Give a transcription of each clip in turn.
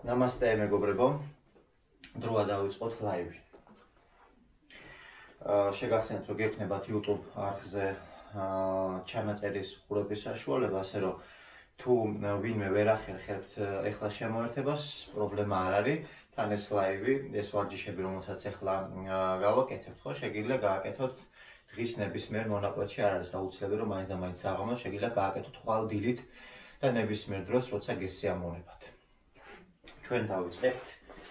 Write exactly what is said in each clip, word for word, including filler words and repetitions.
Namaste, მეგობრებო. დროა დავიწყოთ ლაივი. შეგახსენებთ, რომ გექნებათ YouTube არხზე ჩანაწერის ყურების საშუალება, ასე რომ თუ ვინმე ვერ ახერხებთ ეხლა შემოერთებას, პრობლემა არ არის. თან ეს ლაივი, ეს ვარჯიშები, რომელსაც ეხლა გავაკეთებთ, ხო, შეგიძლია გააკეთოთ დღის ნებისმიერ მონაკვეთში, არ არის აუცილებელი, რომ მაინც და მაინც საღამოს შეგიძლია გააკეთოთ ხვალ დილით და ნებისმიერ დროს, როცა გესიამოვნებათ. ჩვენ დავიწყებთ.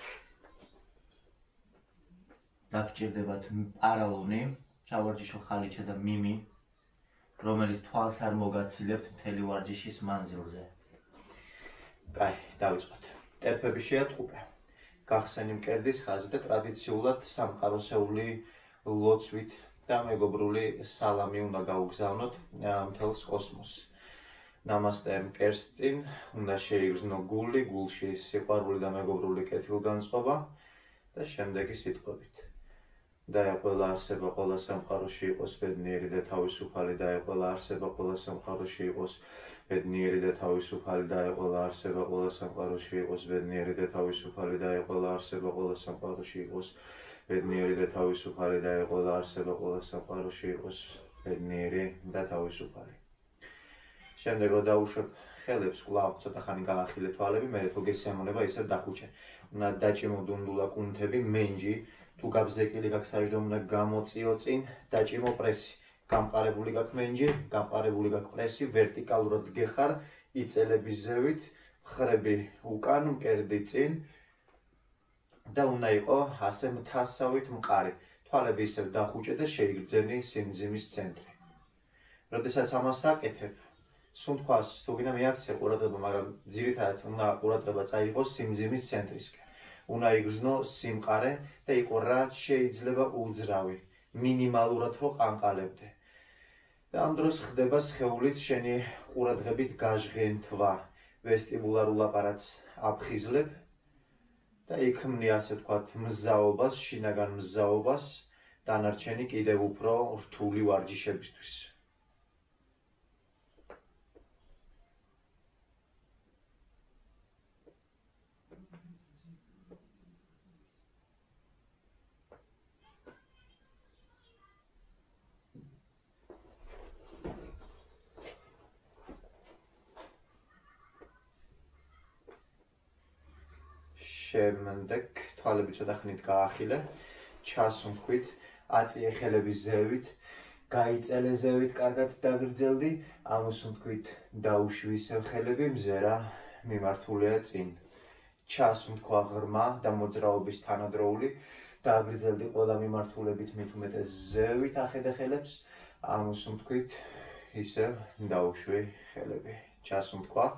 დაგჭირდებათ პარალონი, შავარჯიშო ხალიჩა და მიმი, რომელიც თვალს არ მოგაცილებთ მთელი ვარჯიშის მანძილზე. კაი, დავიწყოთ. ტერფები შეატყუპე. გახსენი მკერდის ხაზი და ტრადიციულად სამყაროსეული ლოცვით და მეგობრული სალამი უნდა გაუგზავნოთ მთელს კოსმოსს. Namaste მკერს წინ, უნდა შეიგრძნო გული, გულში სიყვარული და მეგობრული კეთილგანწყობა და შემდეგი სიტყვებით. დაე ყველა არსება ყველა სამყაროში იყოს ბედნიერი და თავისუფალი, დაე ყველა არსება ყველა სამყაროში იყოს ბედნიერი და თავისუფალი, დაე ყველა არსება ყველა სამყაროში იყოს ბედნიერი და თავისუფალი, დაე ყველა არსება ყველა სამყაროში იყოს ბედნიერი და თავისუფალი, დაე ყველა არსება ყველა სამყაროში იყოს ბედნიერი და თავისუფალი. შემდეგ რომ დაუშვებ ხელებს, კვლავ ცოტა ხანი გაახილე თვალები, მერე თუ გესიამოვნება ისევ დახუჩე. უნდა დაჭიმო დუნდულა კუნთები, მენჯი, თუ გაბზეკილი გაქვს საჯდომ უნდა გამოწიო წინ, დაჭიმო პრესი. გამყარებული გაქვს მენჯი, გამყარებული გაქვს პრესი, ვერტიკალურად გეხარ, იწელების ზევით, მხრები უკან, მკერდი წინ და უნდა იყო ასე მთასავით მყარი. თვალები ისევ დახუჩე და შეიგრძენი სიმძიმის ცენტრი. როდესაც ამას აკეთებ, სუნთქვას თუ გინდა მიაქცე ყურადღება, მაგრამ ძირითადად უნდა ყურადღება წაიღოს სიმძიმის ცენტრისკენ. უნდა იგრძნო სიმყარე და იყო რაც შეიძლება უძრავი, მინიმალურად რო ყანყალებდე. და ამ დროს ხდება სხეულიც შენი ყურადღებით გაჟღენთვა, ვესტიბულარულ აპარატს აფხიზლებ და იქმნი ასე ვთქვათ მზაობას, შინაგან მზაობას, დანარჩენი კიდევ უფრო რთული ვარჯიშებისთვის. შემდეგ თვალები ცოტა ხნით გაახილე, ჩასუნთქვით, აწიე ხელების ზევით, გაიწელე ზევით, კარგად დაგრძელდი, ამოსუნთქვით, დაუშვი ისევ ხელები, მზერა მიმართულია წინ. ჩასუნთქვა ღრმა და მოძრაობის თანადროული, დაგრძელდი ყველა მიმართულებით მით უმეტეს ზევით ახედე ხელებს, ამოსუნთქვით, ისევ დაუშვი ხელები. ჩასუნთქვა.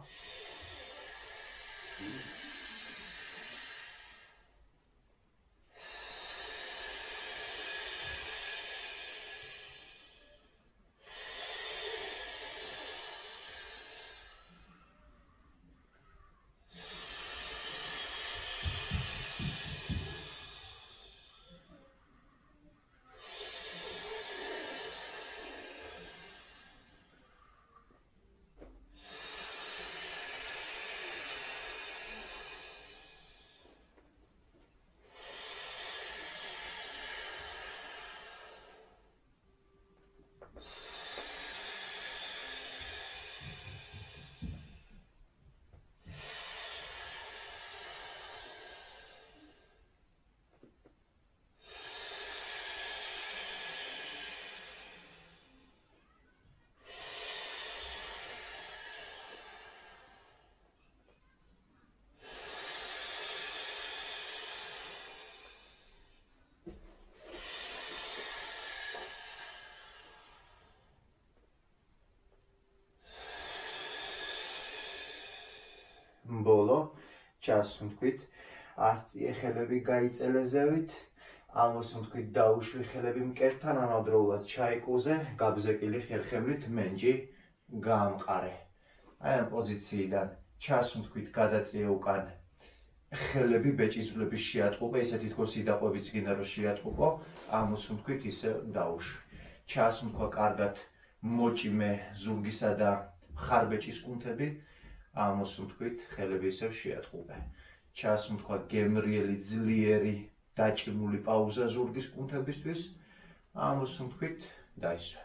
ბოლო, ჩასუნთქვით, ასწიე ხელები გაიწელე ზევით, ამოსუნთქვით, დაუშვი ხელები მკერდთან, ამავდროულად ჩაიკუზე, გაბზეკილი ხერხემლით მენჯი გაამყარე. აი ამ პოზიციიდან ჩასუნთქვით, გადაწიე უკან ხელები ბეჭისვლების შეატყუყე, ისე თითქოს იდაყვებიც გინდა რომ შეატყუყო, ამოსუნთქვით, ისე დაუშვი. ჩასუნთქვა კარგად მოჭიმე ზურგისა და მხარბეჭის კუნთები, ამოსუნთქვით, ხელები ისევ შეატყუყე. ჩას თქვა გემრიელი ძლიერი დაჭიმული პაუზა ზურგის კუნთებისთვის ამას ვთქვით დაისვენებ.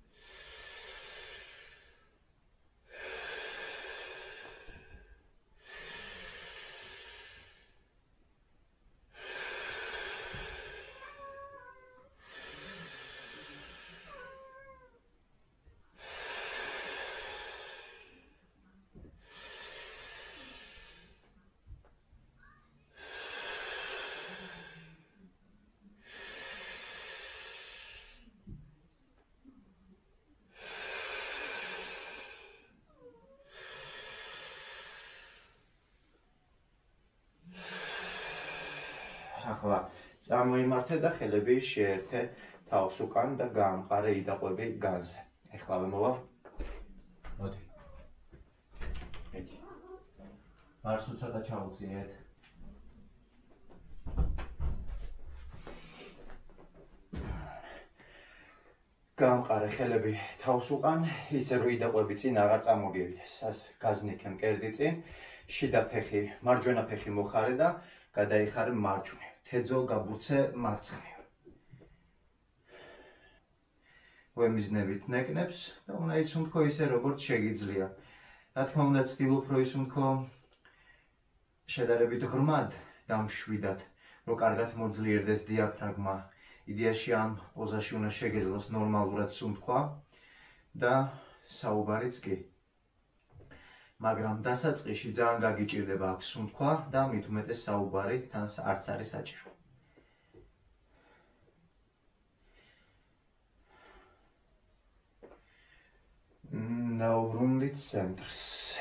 ახლა წამოიმართე და ხელები შეერთე თავს უკან და გაამყარე იდაყვები განზე. ეხლავე მოვალ. მოდი. ედი. მარს უცოტა ჩაუწიეთ. გაამყარე ხელები თავს უკან, ისე რომ იდაყვები წინ აღარ წამოგივიდეს. ას გაზნიქე მკერდი წინ, შიდა ფეხი, მარჯვენა ფეხი მოხარე და გადაიხარე მარჯვნივ. თეძო გაბურცე მარცხნივ. ვემიზნებით ნეკნებს და უნდა იცუნთქო ისე როგორც შეგიძლია. რა თქმა უნდა ცდილობ რომ იცუნთქო შედარებით ღრმად და მშვიდად, რომ კარგად მოძლიერდეს დიაფრაგმა. იდეაში ამ პოზაში უნდა შეგეძლოს ნორმალურად სუნთქვა და საუბარიც კი. მაგრამ დასაწყისში ძალიან გაგიჭირდება აქ სუნთქვა და მით უმეტეს საუბარი თან არც არის საჭირო. ნაუბრუნდით ცენტრს.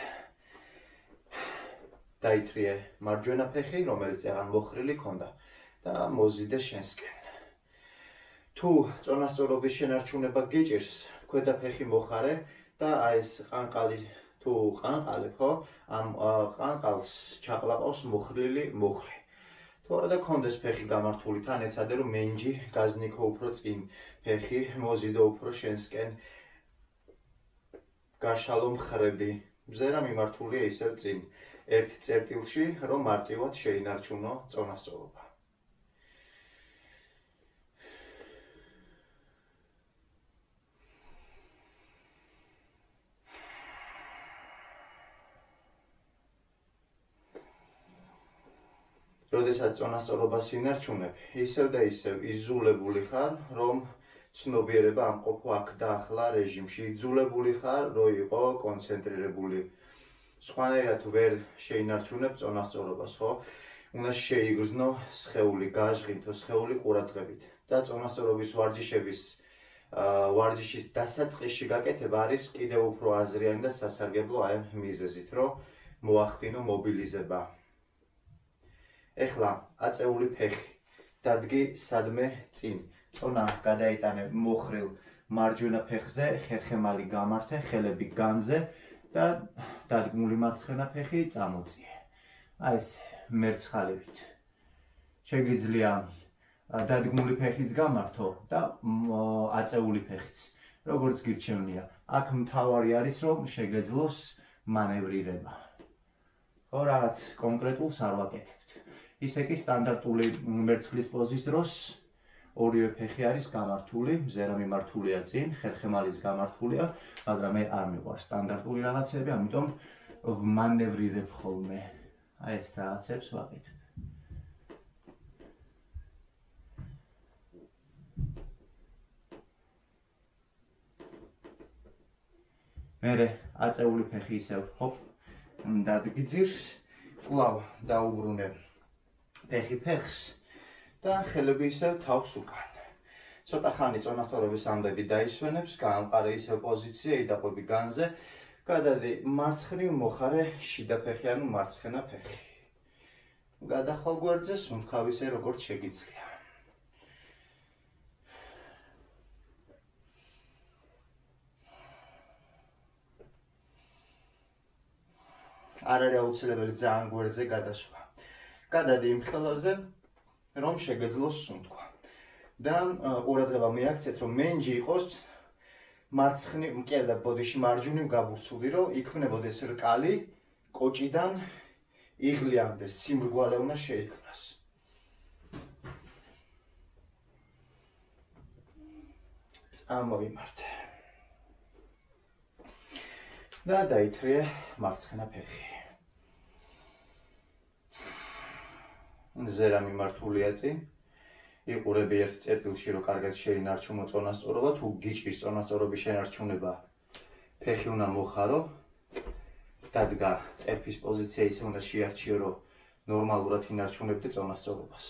დაითრიე მარჯვენა ფეხი, რომელიც აღარ მოხრილი ქონდა და მოზიდე შენსკენ. თუ წონასწორობის შენარჩუნება გიჭირს, ქვედა ფეხი მოხარე და აი ეს ყანყალი თუ ყანყალი ხო, ამ ყანყალს ჩაყლაპავს მოხრილი მოხრი. თუ არა და კონდეს ფეხი გამართული, თან ეცადე რომ მენჯი გაზნიქო უფრო წინ, ფეხი მოზიდო უფრო შენსკენ. გაშალო მხრები, მზერა მიმართულია ისევ წინ, ერთ წერტილში, რომ მარტივად შეინარჩუნო წონასწორობა. როდესაც წონასწორობას ინარჩუნებ, ისევ და ისევ იზულებული ხარ, რომ ცნობიერება ამყოფო აქ და ახლა რეჟიმში. იძულებული ხარ, რომ იყო კონცენტრირებული. სხვანაირად ვერ შეინარჩუნებ წონასწორობას, ხო? უნდა შეიგრძნო სხეული, გაჟღინთო სხეული ყურადღებით. და წონასწორობის ვარჯიშების ვარჯიშის დასაწყისში გაკეთება არის კიდევ უფრო აზრიანი და სასარგებლო აი ამ მიზეზით, რომ მოახდინო მობილიზება. ეხლა აწეული ფეხი, დადგი სადმე წინ, წონა გადაიტანე მოხრილ მარჯვენა ფეხზე, ხერხემალი გამართე, ხელები განზე და დადგმული მარცხენა ფეხი წამოწიე. აი ეს მერცხალებით. შეგიძლია დადგმული ფეხიც გამართო და აწეული ფეხიც. როგორც გირჩევნია, აქ მთავარი არის რომ შეგეძლოს მანევრირება. ხო, რაღაც კონკრეტულს არ ვაკეთებთ. ისე კი სტანდარტული მერცხლის პოზის დროს ორივე ფეხი არის გამართული, მზერა მიმართულია წინ, ხერხემალიც გამართულია, მაგრამ მე არ მიყვარს სტანდარტული რაღაცები, ამიტომ ვმანევრირებ ხოლმე. აი ეს რაღაცებს ვაკეთებ. მერე აწეული ფეხი ისევ ჰოპ დადგიძირს, კვლავ დაუბრუნებ ფეხი ფეხს და ხელები ისევ თავს უკან. ცოტა ხანი წონასწორობის ამბები დაისვენებს, გაამყარე ისევ პოზიცია, იდაყვები განზე, გადადი მარცხნივ მოხარე შიდა ფეხი, ანუ მარცხენა ფეხი. გადახვალ გვერდზე სუნთქავ ისე როგორც შეგიძლია. არ არის აუცილებელი ძალიან გვერდზე გადასვლა. გადადი იმ ხელაზე, რომ შეგეძლოს სუნთქვა. და ყურადღება მიაქცეთ, რომ მენჯი იყოს მარცხნივ, მკერდა ბოდიში მარჯვნივ გაბურცული, რომ იქმნებოდეს რკალი კოჭიდან იღლიანდეს, სიმრგვალე უნდა შეიქმნას. წამოვიმართე. და დაითრიე მარცხენა ფეხი. ზერა მიმართულია წინ. იყურები ერთ წერტილში, რომ კარგად შეინარჩუნო წონასწორობა, თუ გიჭირს წონასწორობის შენარჩუნება, ფეხი უნდა მოხარო. დადგა ტერფის პოზიცია ისე უნდა შეარჩიო, რომ ნორმალურად ინარჩუნებდე წონასწორობას.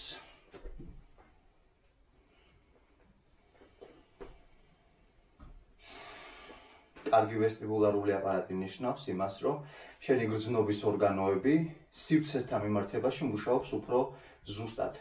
კარგი ვესტიბულარული აპარატი ნიშნავს იმას, რომ შენი გრძნობის ორგანოები სივრცესთან მიმართებაში მუშაობს უფრო ზუსტად.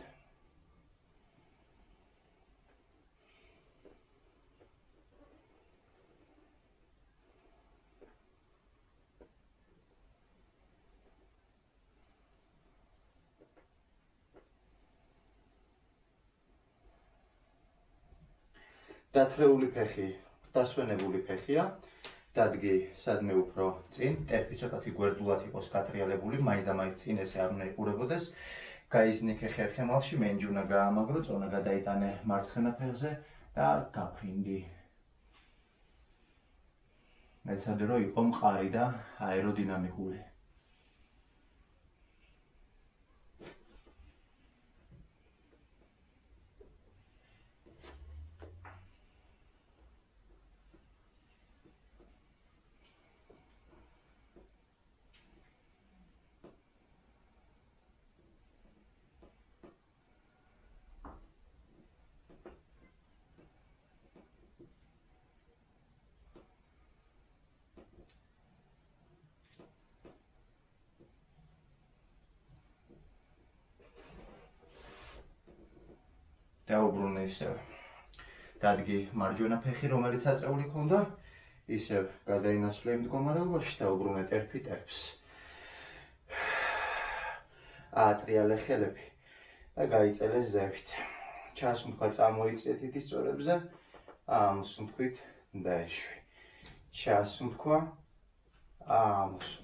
დათრეული ფეხი, დასვენებული ფეხია. დადგი სადმე უფრო წინ, ტერფი ცოტათი გვერდულად იყოს გატრიალებული, მაინც და მაინც წინ ესე არ უნდა იყურებოდეს. გაიზნე ხეხი ერთხემალში, მენჯი უნდა გაამაგრო, წონა გადაიტანე მარცხენა ფეხზე და გაფრინდი. მეცადე რომ იყო მყარი და აეროდინამიკური. დაუბრუნე ისევ. დადგი მარჯვენა ფეხი, რომელიც აწეული ქონდა, ისევ გადაინაცვლე იმ მდგომარეობაში, დაუბრუნე ტერფი ტერფს. აატრიალე ხელები და გაიწელე ზევით. ჩასუნთქვა წამოიწიეთ ითის წორებზე, ამოსუნთქვით დაეშვი. ჩასუნთქვა, ამოსუნთქვა.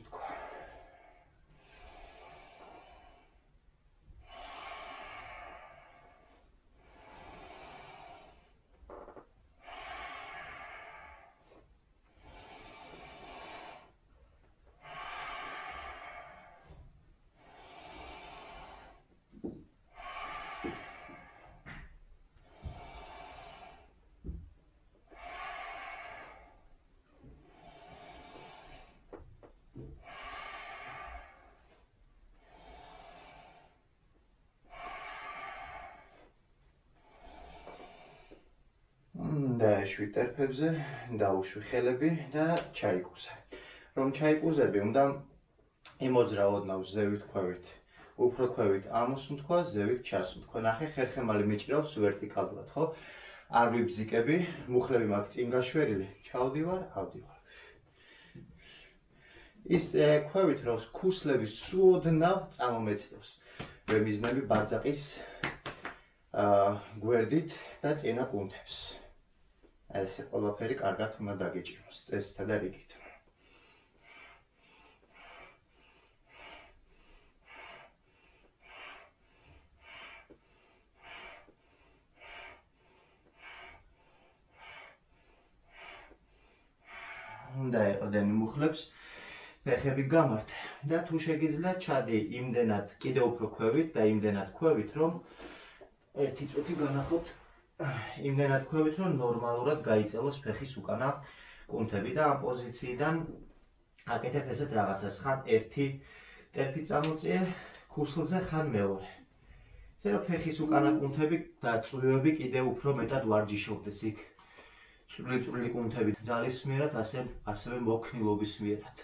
დაეშვი ტერფებზე, დაუშვი ხელები და ჩაიკუზე. რომ ჩაიკუზები, უნდა იმოძრა ოდნავ ზევით ქვევით. უფრო ქვევით ამოსუნთქვა, ზევით ჩასუნთქვა. ნახე, ხერხემალი მიჭრავს ვერტიკალურად, ხო? არ ვიბზიკები, მუხლები მაქვს წინ გაშვერილი, ჩავდივარ, ავდივარ. ის ქვევით, რომ ქუსლები სუდნავ წამომეწევს. ვემიზნები ბარძაყის გვერდით და წინა კუნთებს. ესე ყველაფერი კარგად უნდა დაგიჭიროს წესითა და რიგით. უნდა ეყრდენი მუხლებს, ფეხები გამართე და თუ შეგიძლიათ ჩადი იმდენად კიდევ უფრო ქვევით და იმდენად ქვევით, რომ ერთი წუთი განახოთ. იმდენად ქვევით, რომ ნორმალურად გაიწელოს ფეხის უკანა კუნთები და ამ პოზიციიდან აკეთებ ესეთ რაღაცას, ხან ერთი ტერფი წამოწიე ქუსლზე, ხან მეორე. ესე რომ ფეხის უკანა კუნთები და წვივები კიდევ უფრო მეტად ვარჯიშობდეს იქ. წვრილი-წვრილი კუნთები ძალის მიერად, ასევე მოქნილობის მიერად.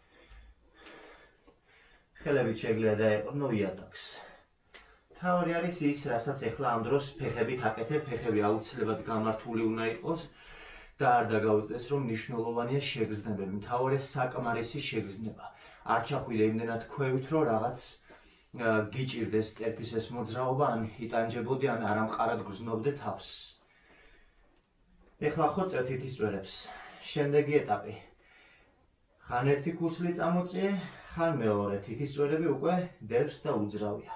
ხელებით შეგიძლია დაეყრდნო იატაკს. თავი არის ის, რასაც ეხლა ამ დროს ფეხებით აკეთებ, ფეხები აუცილებლად გამართული უნდა იყოს და არ დაგავიწყდეს, რომ მნიშვნელოვანია შეგრძნებები. მთავარია საკმარისი შეგრძნება. არ ჩახვიდე იმდენად ქვევით, რომ რაღაც გიჭირდეს ტერფის ეს მოძრაობა, ან იტანჯებოდი, ან არამყარად გრძნობდე თავს. ეხლა ხო წევთ ითის წვერებს. შემდეგი ეტაპი. ხან ერთი ქუსლი წამოწიე, ხან მეორე თითის წვერები უკვე დევს და უძრავია.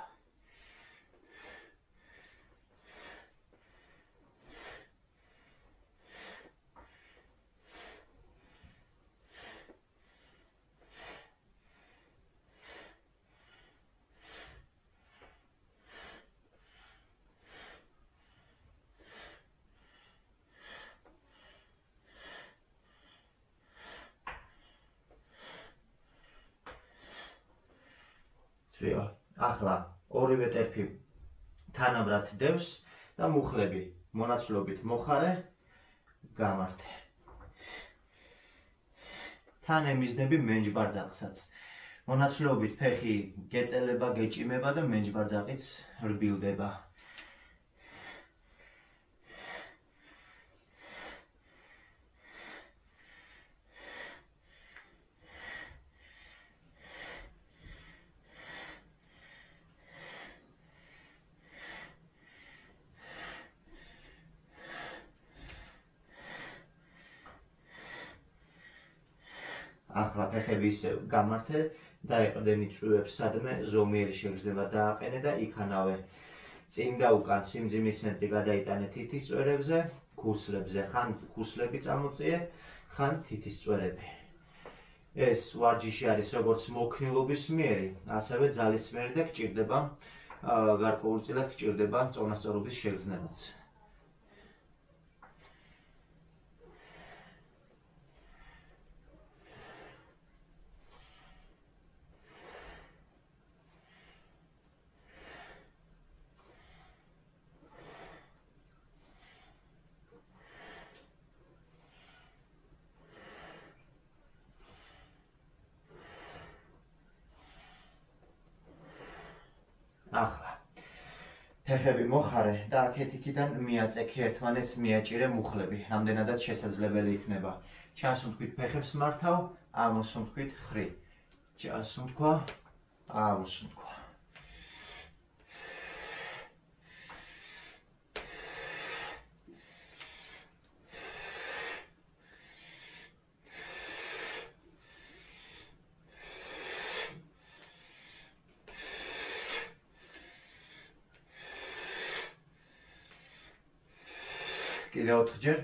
ახლა ორივე ტერფი თანაბრად დევს და მუხლები მონაცვლობით მოხარე გამართე. თან ემიზნები მენჯბარძაყსაც. მონაცვლობით ფეხი გეწელება, გეჭიმება და მენჯბარძაყიც რბილდება. ახლა ფეხები ისევ გამართე, დაეყრდენი წვივებს სადმე ზომიერი შეგრძნება დააყენე და იქანავე წინ და უკან სიმძიმის ცენტრი გადაიტანე თითის წვერებზე, ქუსლებზე, ხან ქუსლები წამოწიე, ხან თითის წვერები. ეს ვარჯიში არის როგორც მოქნილობისმიერი, ასევე ძალისმიერი და გჭირდება გარკვეულწილად გჭირდება წონასწორობის შეგრძნებაც. ახლა ფეხები მოხარე და აქეთ-იქიდან მიაწექი ერთმანეთს მიაჭირე მუხლები, რამდენადაც შესაძლებელი იქნება. ჩასუნთქვით ფეხებს მართავ, ამოსუნთქვით ხრი. ჩასუნთქვა, ამოსუნთქვა. კიდევ ოთხჯერ.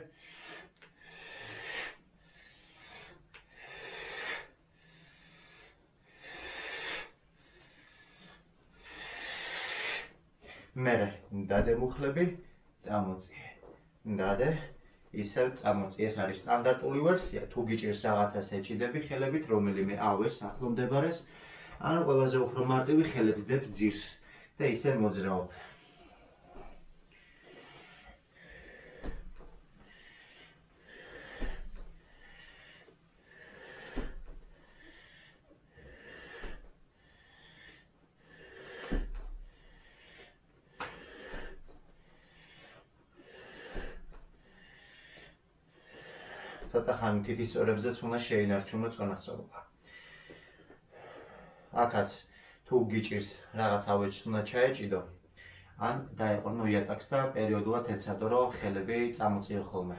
მერე დადე მუხლები, წამოწიე. დადე, ისევ წამოწიე. ეს არის სტანდარტული ვერსია. თუ გიჭირს რაღაცას ეჭიდები ხელებით, რომელიმე ავეს ახლო მდებარეს, ანუ ყველაზე უფრო მარტივი ხელებს დებ ძირს და ისე მოძრაობ. ცოტა ხანი თითის წვერებზეც უნდა შეინარჩუნო წონასწორობა. აქაც თუ გიჭირს რაღაც ავეჯს უნდა ჩაეჭიდო, ან დაეყრდნო იატაკს და პერიოდულად ეცადო, რომ ხელები წამოწიო ხოლმე.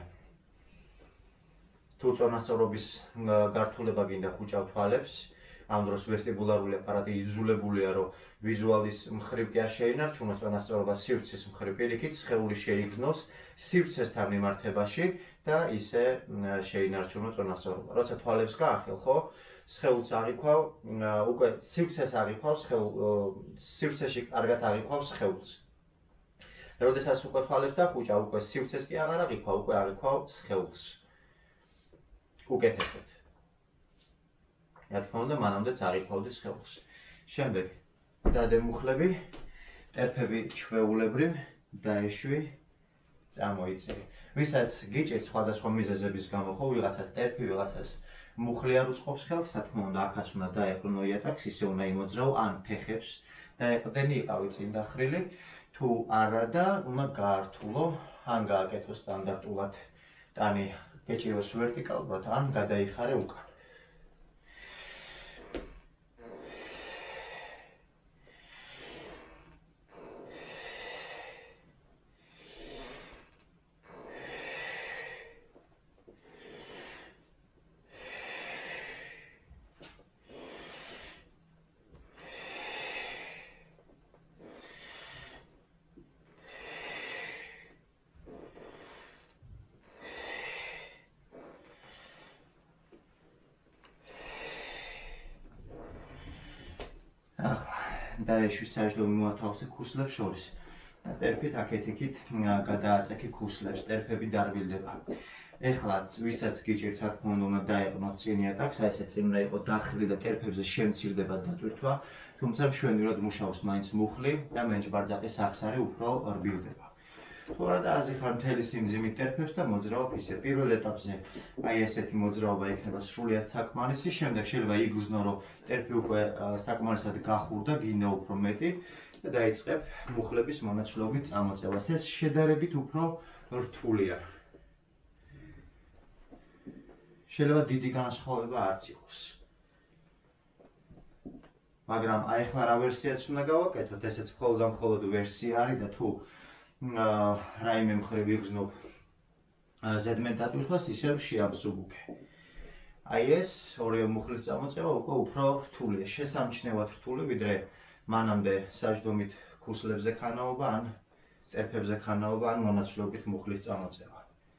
თუ წონასწორობის გართულება გინდა ხუჭავ თვალებს, ამ დროს ვესტიბულარული აპარატი იძულებულია, რომ ვიზუალის მხრივ კი არ შეინარჩუნოს წონასწორობა, სივრცის მხრივ პირიქით სხეული შეიგრძნოს სივრცესთან მიმართებაში და ისე შეინარჩუნო წონასწორობა. როცა თვალებს გაახელ, ხო? სხეულს აღიქვავ, უკვე სივრცეს აღიქვავ, სივრცეში კარგად აღიქვავ სხეულს. როდესაც უკვე თვალებს დახუჭავ, უკვე სივრცეს კი აღარ აღიქვავ, უკვე აღიქვავ სხეულს. უკეთესად. რა თქმა უნდა, მანამდეც აღიქვავდი სხეულს. შემდეგ დადე მუხლები, ტერფები ჩვეულებრივ დაეშვი, წამოიწირი. ვისაც გიჭირთ სხვადასხვა მიზეზების გამო, ხო, ვიღაცას ტერფი, ვიღაცას მუხლი არ უწყობს ხელს, რა თქმა უნდა, აქაც უნდა დაეყრდნო იატაკს, ისე უნდა იმოძრავ, ან ფეხებს დაეყრდენი იყავი წინ დახრილი, თუ არა და უნდა გაართულო, ან გააკეთო სტანდარტულად ტანი გეჭიროს ვერტიკალურად, ან გადაიხარე უკან. დაეშვი საჯდომი მოათავსე ქუსლებს შორის. ტერფით აქეთ-იქით გადააწექი ქუსლებს, ტერფები დარბილდება. ეხლა ვისაც გიჭირთ, რა თქმა უნდა, უნდა დაეყნოთ წინი ატაკს, აი ესე წინ უნდა იყოს დახრილი და ტერფებზე შემცირდება დატვირთვა, თუმცა მშვენივრად მუშაობს მაინც მუხლი და მენჯ-ბარძაყის სახსარი უფრო რბილდება. თუ არა და აზიხარ მთელი სიმძიმით ტერფებს და მოძრაობ ისე. პირველ ეტაპზე აი ესეთი მოძრაობა იქნება სრულიად საკმარისი, შემდეგ შეიძლება იგრძნო, რომ ტერფი უკვე საკმარისად გახურდა, გინდა უფრო მეტი და დაიწყებ მუხლების მონაცვლეობით წამოწევას. ეს შედარებით უფრო რთულია. შეიძლება დიდი განსხვავება არც იყოს. მაგრამ აი ახლა რა ვერსიაც უნდა გავაკეთოთ, ესეც მხოლოდ და მხოლოდ ვერსია არის და თუ რაიმე მხრივ იგრძნობ ზედმეტ დატვირთვას, ისევ შეაბზუგუქე. აი ეს ორივე მუხლის წამოწევა უკვე უფრო რთულია, შესამჩნევად რთული, ვიდრე მანამდე საჯდომით ქუსლებზე ქანაობა, ან ტერფებზე ქანაობა, ან მონაცვლეობით მუხლის წამოწევა.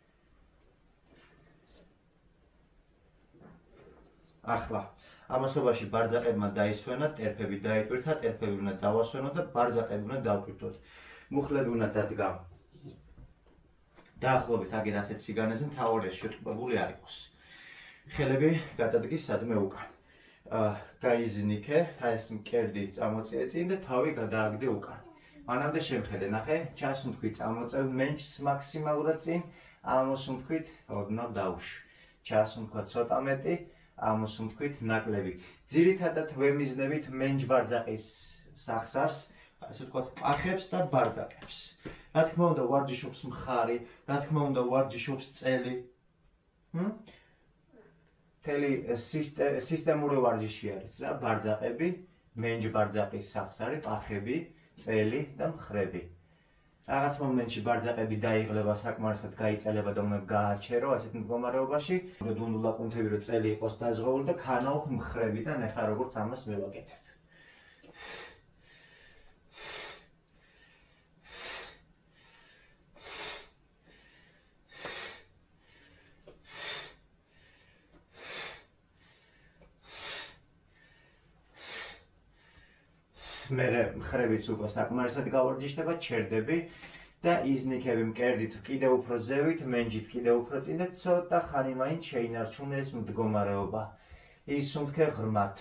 ახლა ამასობაში ბარძაყებმა დაისვენა, ტერფები დაიტვირთა, ტერფები უნდა დავასვენოთ და ბარძაყები უნდა დავტვირთოთ. მუხლები უნდა დადგა დაახლოებით აგერ ასეთ სიგანეზე, მთავარია შეტყობებული არ იყოს. ხელები გადადგის სადმე უკან. გაიზნიქე, აი ეს მკერდი წამოწიე წინ და თავი გადააგდე უკან. მანამდე შემხედე, ნახე, ჩანს ვთქვი წამოწევ მენჯს მაქსიმალურად წინ, ამას ვთქვით, ოდნავ დაუშვი. ჩანს ვთქვა ცოტა მეტი, ამას ვთქვით ნაკლები. ძირითადად ვემიზნებით მენჯ-ბარძაყის სახსარს, ასე ვთქვათ, პახებს და ბარძაყებს. რა თქმა უნდა, ვარჯიშობს მხარი, რა თქმა უნდა, ვარჯიშობს წელი. მთელი სისტემური ვარჯიში არის რა, ბარძაყები, მენჯ-ბარძაყის სახსარი, პახები, წელი და მხრები. რაღაც მომენტში ბარძაყები დაიღლება, საკმარისად გაიწელება და უნდა გააჩერო ასეთ მდგომარეობაში. დუნდულა კუნთები რომ წელი იყოს დაზღვეული და ქანაობ მხრებიდან, ეხლა როგორც ამას მივაკეთებ. მერე მხრებიც უკვე საკმარისად გავარჯიშდება, ჩერდები და იზნიქები მკერდით კიდევ უფრო ზევით, მენჯით კიდევ უფრო წინ და ცოტა ხანი მაინც შეინარჩუნე ეს მდგომარეობა. ისუნთქე ღრმად.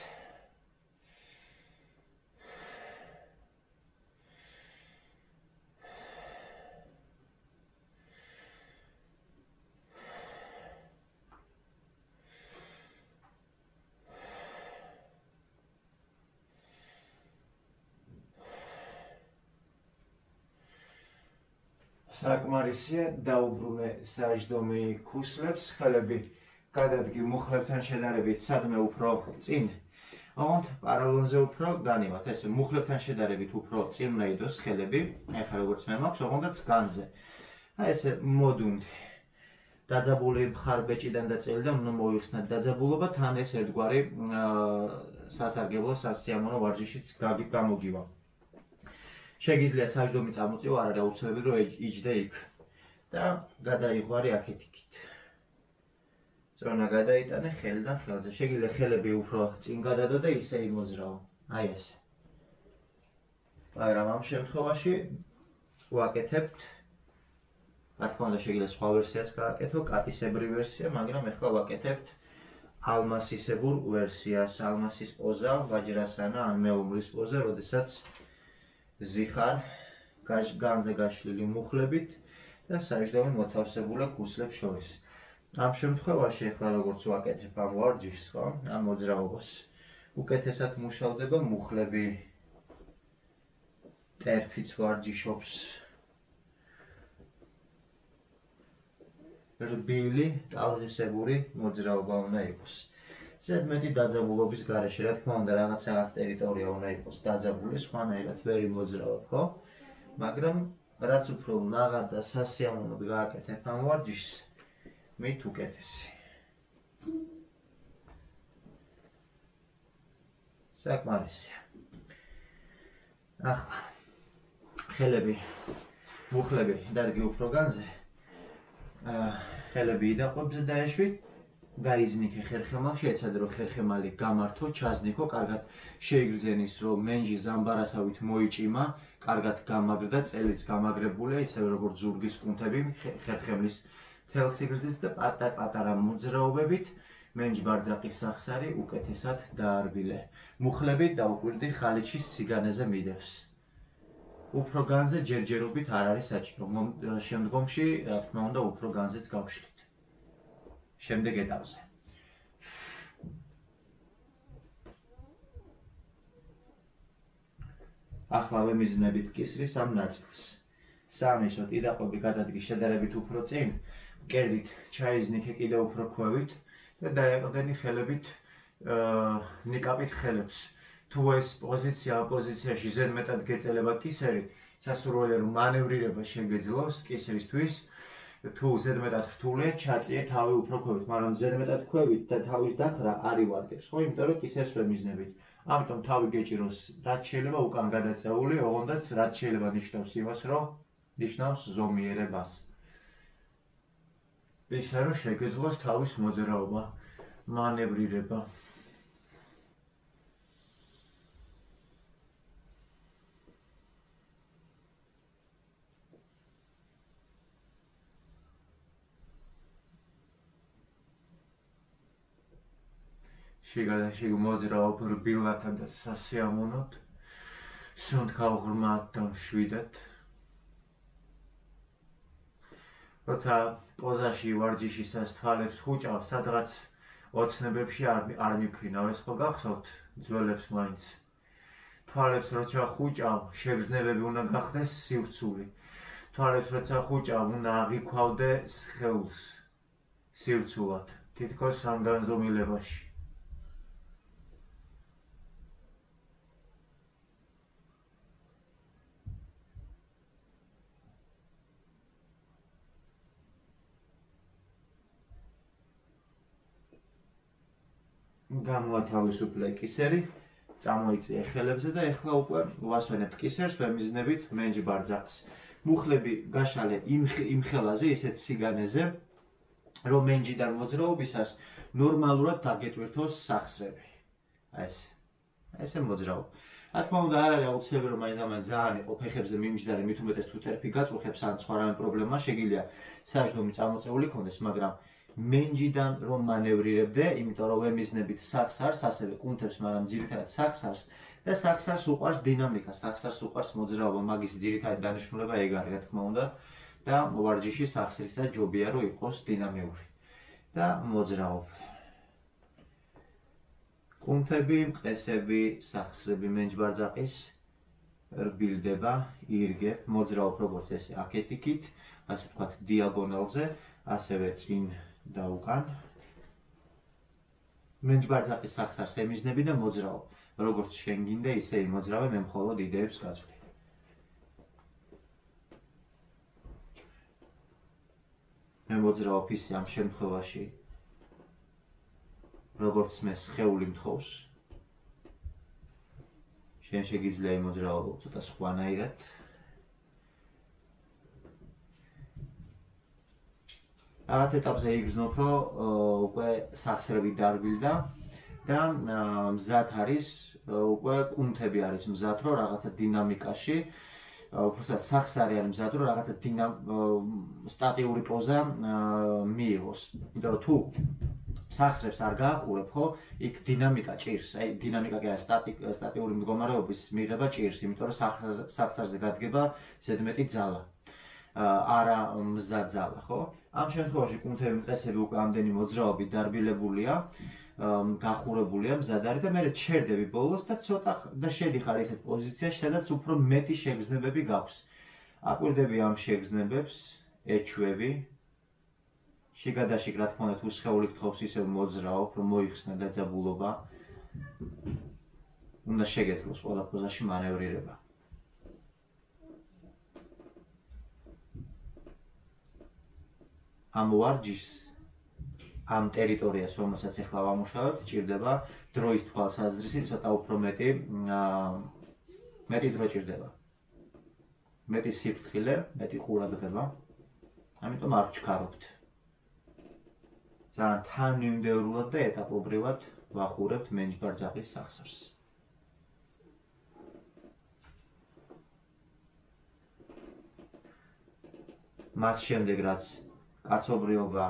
საკმარისია, დაუბრუნე საჯდომი ქუსლებს, ხელები გადადგი მუხლებთან შედარებით სადმე უფრო წინ. ოღონდ პარალონზე უფრო განივათ, ესე მუხლებთან შედარებით უფრო წინ უნდა იდოს ხელები, ეხლა როგორც მე მაქვს, ოღონდაც განზე. აი ესე მოდუნდი. დაძაბული მხარბეჭიდან და წელიდან უნდა მოიხსნათ დაძაბულობა, თან ეს ერთგვარი სასარგებლო სასიამოვნო ვარჯიშიც გამოგივა. შეგიძლია საჯდომი წამოწიო, არ არის აუცილებელი რომ იჯდე იქ და გადაიღვარი აქეთ-იქით. წონა გადაიტანე ხელიდან ხელზე. შეგიძლია ხელები უფრო წინ გადადო და ისე იმოძრაო. აი ესე. მაგრამ ამ შემთხვევაში ვაკეთებთ, რა თქმა უნდა შეგიძლია სხვა ვერსიაც გააკეთო, კატისებრი ვერსია, მაგრამ ეხლა ვაკეთებთ ალმასისებურ ვერსიას. ალმასის პოზა, ვაჯრასანა ან მეუმრის პოზა, როდესაც ზიხარ განზე გაშლილი მუხლებით და საჯდომი მოთავსებულია ქუსლებს შორის. ამ შემთხვევაში ეხლა როგორც ვაკეთებ ამ ვარჯიშს, ხო, ამ მოძრაობას, უკეთესად მუშავდება მუხლები, ტერფიც ვარჯიშობს, რბილი, ტალღისებური მოძრაობა უნდა იყოს. ზედმეტი დაძაბულობის გარეშე, რა თქმა უნდა, რაღაც რაღაც ტერიტორია უნდა იყოს დაძაბული, სხვანაირად ვერ იმოძრავებ, ხო? მაგრამ რაც უფრო ლაღად და სასიამოვნოდ გააკეთებ ამ ვარჯიშს, მით უკეთესი. საკმარისია. ახლა ხელები, მუხლები დადგი უფრო განზე. ხელები იდაყობზე დაეშვი გაიზნიქე ხერხემალ, შეეცადე რომ ხერხემალი გამართო, ჩაზნიქო, კარგად შეიგრძენის, რომ მენჯი ზამბარასავით მოიჭიმა, კარგად გამაგრდა, წელიც გამაგრებულია, ისევე როგორც ზურგის კუნთები ხერხემლის მთელ სიგრძეც და პატარ-პატარა მოძრაობებით მენჯ-ბარძაყის სახსარი უკეთესად დაარბილე. მუხლებით დაუკვირდი ხალიჩის სიგანეზე მიდევს. უფრო განზე ჯერჯერობით არ არის საჭირო. შემდგომში, რა თქმა უნდა, უფრო განზეც გავშლით. შემდეგ ეტაპზე. ახლა ვემიზნებით კისრის ამ ნაწილს. საამისო ტიდაყები გადადგის შედარებით უფრო წინ, მკერდით ჩაიზნიქე კიდევ უფრო ქვევით და დაეყრდენი ხელებით ნიკაპით ხელებს. თუ ეს პოზიცია პოზიციაში ზედმეტად გეწელება კისერი, სასურველია რომ მანევრირება შეგეძლოს კისრისთვის. თუ ზედმეტად რთულია, ჩაწიე თავი უფრო ქვევით, მაგრამ ზედმეტად ქვევით და თავის დახრა არ ივარგებს, ხო, იმიტომ რომ კისერს ვემიზნებით. ამიტომ თავი გეჭიროს, რაც შეიძლება უკან გადაწეული, ოღონდაც რაც შეიძლება ნიშნავს იმას, რომ ნიშნავს ზომიერებას. ისე რომ შეგეძლოს თავის მოძრაობა, მანევრირება. შიგადაში მოძრაობ რბილათა და სასიამოვნოდ, სუნთქავ ღრმად და მშვიდად. როცა პოზაში ვარჯიშისას თვალებს ხუჭავ, სადღაც ოცნებებში არ მიფრინავ, ეს ხო გახსოვთ ძველებს მაინც. თვალებს როცა ხუჭავ, შეგრძნებები უნდა გახდეს სივრცული. თვალებს როცა ხუჭავ, უნდა აღიქვავდე სხეულს სივრცულად, თითქოს ამ განზომილებაში. გამოათავისუფლე კისერი, წამოიწიე ხელებზე და ეხლა უკვე ვასვენებთ კისერს, ვემიზნებით მენჯ-ბარძაყს. მუხლები გაშალე იმ ხელაზე, ისეთ სიგანეზე, რომ მენჯიდან მოძრაობისას ნორმალურად დაგეტვირთოს სახსრები. ეს, ესე მოძრაობ. რა თქმა უნდა, არ არის აუცილებელი რომ მაინც-ამაინც ძალიან იყო ფეხებზე მიმჯდარი, მით უმეტეს თუ ტერფი გაწუხებს ან სხვა რამე პრობლემა, შეგიძლია საჯდომი წამოწეული ქონდეს, მაგრამ მენჯიდან რომ მანევრირებდე, იმიტომ რომ ვემიზნებით სახსარს, ასევე კუნთებს, მაგრამ ძირითადად სახსარს და სახსარს უყვარს დინამიკა, სახსარს უყვარს მოძრაობა, მაგის ძირითადი დანიშნულება ეგ არის, რა თქმა უნდა, და ვარჯიში სახსრის და ჯობია რომ იყოს დინამიური და მოძრაობ. კუნთები, მყესები, სახსრები მენჯ-ბარძაყის რბილდება, ირგებ, მოძრაობ როგორც ესე აქეთ-იქით, ასე ვთქვათ დიაგონალზე, ასევე წინ და უკან. მენჯ-ბარძაყის სახსარს ემიზნები და მოძრაობ. როგორც შენ გინდა, ისე იმოძრავე, მე მხოლოდ იდეებს გაწვდი. მე მოძრაობ ისე ამ შემთხვევაში, როგორც მე სხეული მთხოვს. შენ შეგიძლია იმოძრაო ცოტა სხვანაირად. რაღაც ეტაპზე იგრძნობ, რომ უკვე სახსრები დარბილდა და მზად არის, უკვე კუნთები არის მზად, რომ რაღაცა დინამიკაში, უბრალოდ სახსარი არის მზად, რომ რაღაცა სტატიური პოზა მიიღოს. იმიტომ რომ თუ სახსრებს არ გაახურებ, ხო, იქ დინამიკა ჭირს, აი დინამიკა კი არის სტატიური მდგომარეობის მიღება ჭირს, იმიტომ რომ სახსარზე გადგება ზედმეტი ძალა. არა მზად ძალა, ხო? ამ შემთხვევაში კუნთები, მყესები უკვე ამდენი მოძრაობით დარბილებულია, გახურებულია, მზად არის და მე ჩერდები ბოლოს და ცოტა და შედიხარ ისეთ პოზიციაში, სადაც უფრო მეტი შეგრძნებები გაქვს. აკვირდები ამ შეგრძნებებს, ეჩვევი. შიგადაშიგ, რა თქმა უნდა, თუ სხეული გთხოვს, ისევ მოძრაობ, რომ მოიხსნა დაძაბულობა. უნდა შეგეძლოს ყველა პოზაში მანევრირება. ამ ვარჯიშს, ამ ტერიტორიას, რომელსაც ახლა ვამუშავებთ, ჭირდება დროის თვალსაზრისით ცოტა უფრო მეტი მეტი დრო ჭირდება. მეტი სიფრთხილე, მეტი ყურადღება. ამიტომ არ ვჩქარობთ. ძალიან თანმიმდევრულად და ეტაპობრივად ვახურებთ მენჯბარძაყის სახსარს. მას შემდეგ რაც კაცობრიობა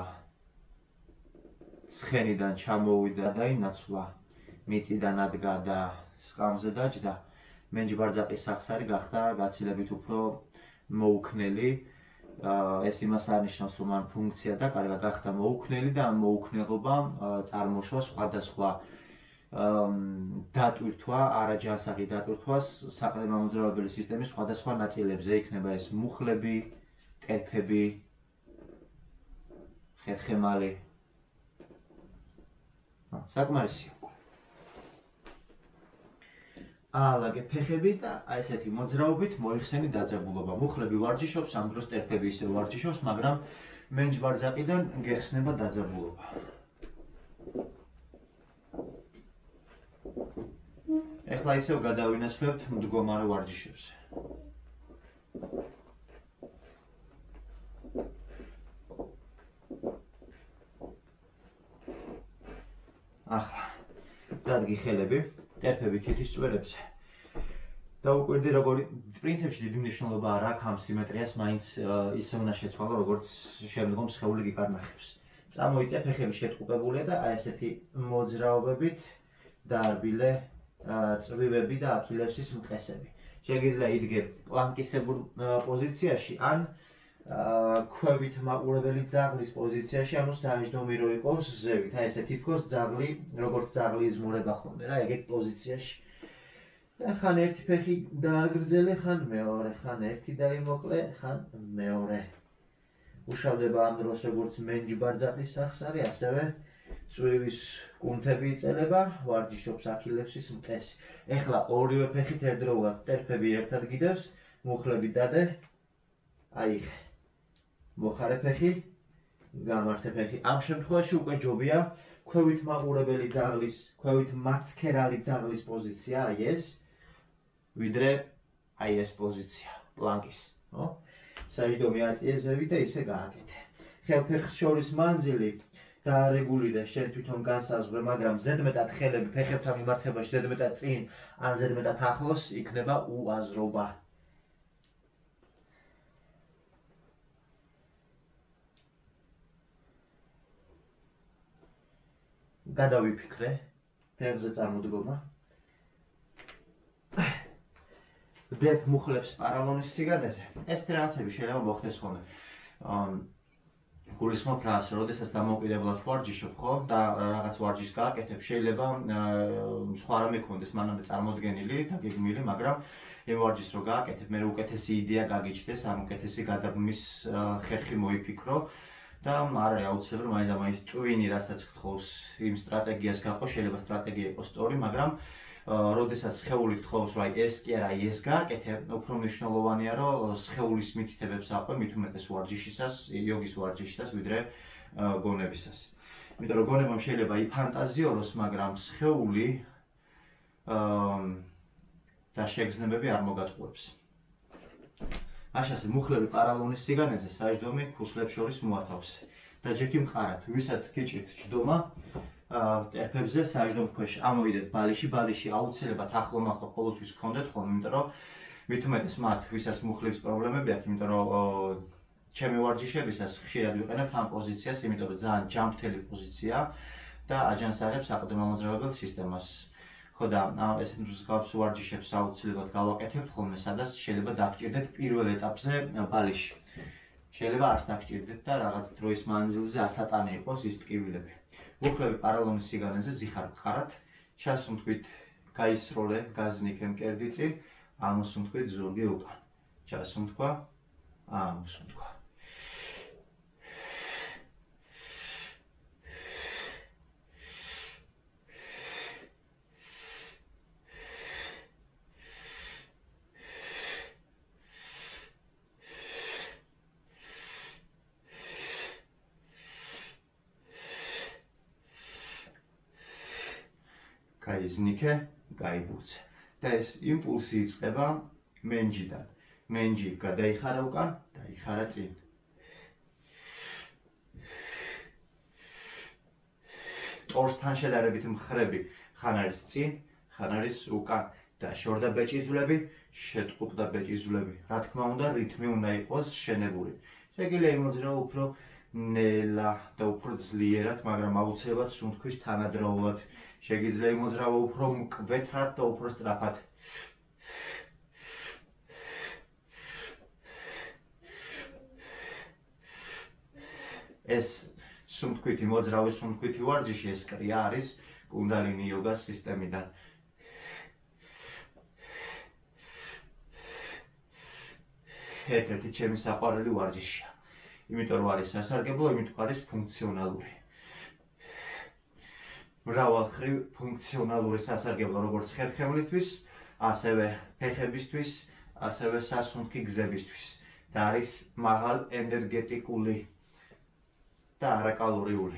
ცხენიდან ჩამოვიდა და ინაცვლა მიწიდან ადგა და სკამზე დაჯდა, მენჯბარძაყის სახსარი გახდა გაცილებით უფრო მოუქნელი. ეს იმას არნიშნავს, რომ ამ ფუნქცია დაკარგა, გახდა მოუქნელი და ამ მოუქნელობამ წარმოშვა სხვადასხვა დატვირთვა, არაჯანსაღი დატვირთვა საყრდენ-მამოძრავებელი სისტემის სხვადასხვა ნაწილებზე. იქნება ეს მუხლები, ტერფები, ხერხემალი. საკმარისია. აალაგე ფეხები და აი ესეთი მოძრაობით მოიხსენი დაძაბულობა. მუხლები ვარჯიშობს, ამ დროს ტერფები ისე ვარჯიშობს, მაგრამ მენჯბარძაყიდან გეხსნება დაძაბულობა. ეხლა ისევ გადავინაცვლებთ მდგომარე ვარჯიშებზე. ახლა დადგი ხელები, ტერფები თითის წვერებზე. და უკვირდი როგორი პრინციპში დიდი მნიშვნელობა არ აქვს ამ სიმეტრიას, მაინც ისე უნდა შეცვალო, როგორც შემდგომ სხეული გიკარნახებს. წამოიწე, ფეხები შეტყუპებულია და აი ესეთი მოძრაობებით დაარბილე წვივები და აქილევსის მტყესები. შეგიძლია იდგე პლანკისებურ პოზიციაში ან ქვევით მაყურებელი ძაღლის პოზიციაში, ანუ საჯდომი რო იყოს ზევით. აი ესე თითქოს ძაღლი, როგორც ძაღლი იზმურება ხოლმე რა, ეგეთ პოზიციაში. ხან ერთი ფეხი დააგრძელე, ხან მეორე, ხან ერთი დაიმოკლე, ხან მეორე. უშავდება ამ დროს როგორც მენჯბარძაყის სახსარი, ასევე წვივის კუნთები იწელება, ვარჯიშობს აქილევსის მტესი. ეხლა ორივე ფეხით ერთდროულად ტერფები ერთად გიდევს, მუხლები დადე, აიღე. მოხარე ფეხი, გამართე ფეხი. ამ შემთხვევაში უკვე ჯობია ქვევით მაყურებელი ძაღლის, ქვევით მაცქერალი ძაღლის პოზიცია, აი ეს, ვიდრე აი ეს პოზიცია, პლანკის. საჯდომი აწიე ზევით და ისე გააკეთე. ხელფეხს შორის მანძილი დაარეგულირე, შენ თვითონ განსაზღვრე, მაგრამ ზედმეტად ხელები ფეხებთან მიმართებაში ზედმეტად წინ ან ზედმეტად ახლოს იქნება უაზრობა. გადავიფიქრე, ფეხზე წარმოდგომა. ვდებ მუხლებს პარალონის სიგანეზე. ეს რაღაცები შეიძლება მოხდეს ხოლმე. გულისხმობ რას, როდესაც დამოუკიდებლად ვარჯიშობ, ხო? და რაღაც ვარჯიშს გააკეთებ, შეიძლება სხვა რამე გქონდეს მანამდე წარმოდგენილი და გეგმილი, მაგრამ იმ ვარჯიშს რო გააკეთებ, მე უკეთესი იდეა გაგიჩნდეს, ან უკეთესი გადაბმის ხერხი მოიფიქრო. და არ არის აუცილებელი მაინც და მაინც ტვინი, რასაც გთხოვს იმ სტრატეგიას გაყო, შეიძლება სტრატეგია იყოს სწორი, მაგრამ როდესაც სხეული გთხოვს, რომ აი ეს კი არა, ეს გააკეთე, უფრო მნიშვნელოვანია, რომ სხეულის მითითებებს აყვე, მით უმეტეს ვარჯიშისას, იოგის ვარჯიშისას, ვიდრე გონებისას. იმიტომ რომ გონებამ შეიძლება იფანტაზიოროს, მაგრამ სხეული და შეგრძნებები არ მოგატყუებს. აშასე მუხლები პარალონის სიგანეზე საჯდომი ქუსლებს შორის მოათავსე და ჯექი მყარად, ვისაც გიჭირთ ჯდომა ტერფებზე საჯდომ ქვეშ ამოვიდეთ ბალიში, ბალიში აუცილებლად ახლო-მახლო ყოველთვის გქონდეთ ხოლმე, იმიტომ რომ მით უმეტეს მათ, ვისაც მუხლების პრობლემები აქვს, იმიტომ რომ ჩემი ვარჯიშებისას ხშირად ვიყენებ ამ პოზიციას, იმიტომ რომ ძალიან ჯანმრთელი პოზიცია და აჯანსაღებს საყრდენ-მამოძრავებელ სისტემას. ხო და ესეთ მსგავს ვარჯიშებს აუცილებლად გავაკეთებთ ხოლმე, სადაც შეიძლება დაგჭირდეთ პირველ ეტაპზე ბალიში. შეიძლება არც დაგჭირდეთ და რაღაც დროის მანძილზე ასატანი იყოს ის ტკივილები. მუხლები პარალონის სიგანეზე ზიხარ მყარად, ჩასუნთქვით გაისროლე, გაზნიქე მკერდი წინ, ამოსუნთქვით ზურგი უკან. ჩასუნთქვა, ამოსუნთქვა. გაიზნიქე, გაიბურცე. და ეს იმპულსი იწყება მენჯიდან. მენჯი გადაიხარა უკან, დაიხარა წინ. ტორსთან შედარებით მხრები ხან არის წინ, ხან არის უკან და შორდა ბეჭიზვლები, შეტყუპდა ბეჭიზვლები. რა თქმა უნდა, რითმი უნდა იყოს შენებული. შეგიძლია იმოძრაო უფრო ნელა და უფრო ძლიერად, მაგრამ აუცილებლად სუნთქვის თანადროულად. შეგიძლია იმოძრაო უფრო მკვეთრად და უფრო სწრაფად. ეს სუნთქვითი მოძრავი სუნთქვითი ვარჯიში ეს კრია არის კუნდალინი იოგას სისტემიდან. ერთ-ერთი ჩემი საყვარელი ვარჯიშია. იმიტომ რომ არის სასარგებლო, იმიტომ არის ფუნქციონალური. მრავალმხრივ ფუნქციონალური სასარგებლო როგორც ხერხემლისთვის, ასევე ფეხებისთვის, ასევე სასუნთქი გზებისთვის. და არის მაღალ ენერგეტიკული და არაკალორიული.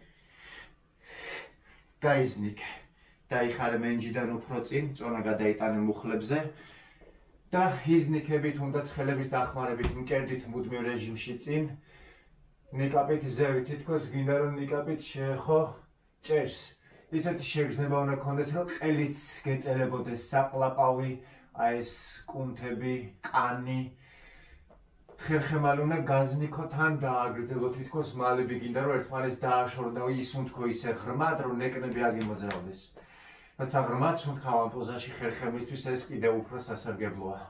გაიზნიკე, დაიხარე მენჯიდან უფრო წინ, წონა გადაიტანე მუხლებზე და იზნიქებით, თუნდაც ხელების დახმარებით მკერდით მუდმივ რეჟიმში წინ, ნიკაპით ზევით, თითქოს გინდა რომ ნიკაპით შეეხო ჭერს. ისეთი შეგრძნება უნდა გქონდეს, რომ ყელიც გეწელებოდეს საყლაპავი, აი ეს კუნთები, კანი. ხერხემალი უნდა გაზნიქო თან დააგრძელო, თითქოს მალები გინდა რომ ერთმანეთს დააშორო და ისუნთქო ისე ღრმად, რომ ნეკნები აგიმოძრავდეს. როცა ღრმად სუნთქავ ამ პოზაში ხერხემლისთვის ეს კიდევ უფრო სასარგებლოა.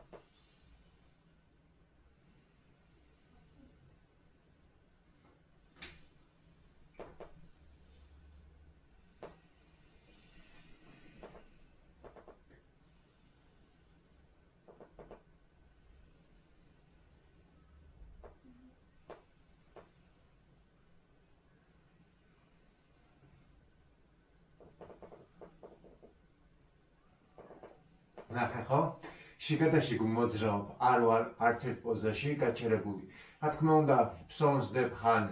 ნახე ხო? შიგადაშიგ მოძრაობ, არ ვარ არც ერთ პოზაში გაჩერებული. რა თქმა უნდა, ფსონს დებ ხან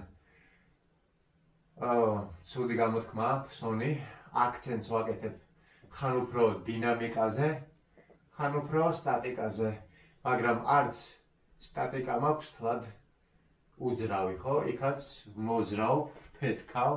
ცუდი გამოთქმა, ფსონი, აქცენტს ვაკეთებ ხან უფრო დინამიკაზე, ხან უფრო სტატიკაზე, მაგრამ არც სტატიკა მაქვს თლად უძრავი, ხო? იქაც მოძრავ, ვფეთქავ,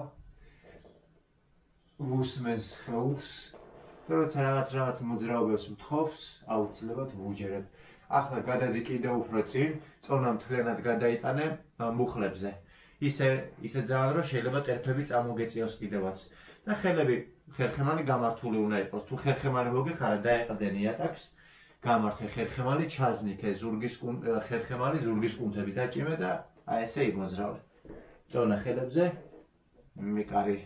ვუსმენს ხელს. როცა რაღაც რაღაც მოძრაობებს ვთხოვს, აუცილებლად ვუჯერებ. ახლა გადადი კიდევ უფრო წინ, წონა მთლიანად გადაიტანე მუხლებზე. ისე ისე ძალიან რომ შეიძლება ტერფები წამოგეწიოს კიდევაც. და ხელები ხერხემალი გამართული უნდა იყოს. თუ ხერხემალი მოგეხარა, დაეყრდენ იატაკს, გამართე ხერხემალი, ჩაზნიქე ზურგის ხერხემალი, ზურგის კუნთები დაჭიმე და აი ესე იმოძრავე. წონა ხელებზე, მიკარი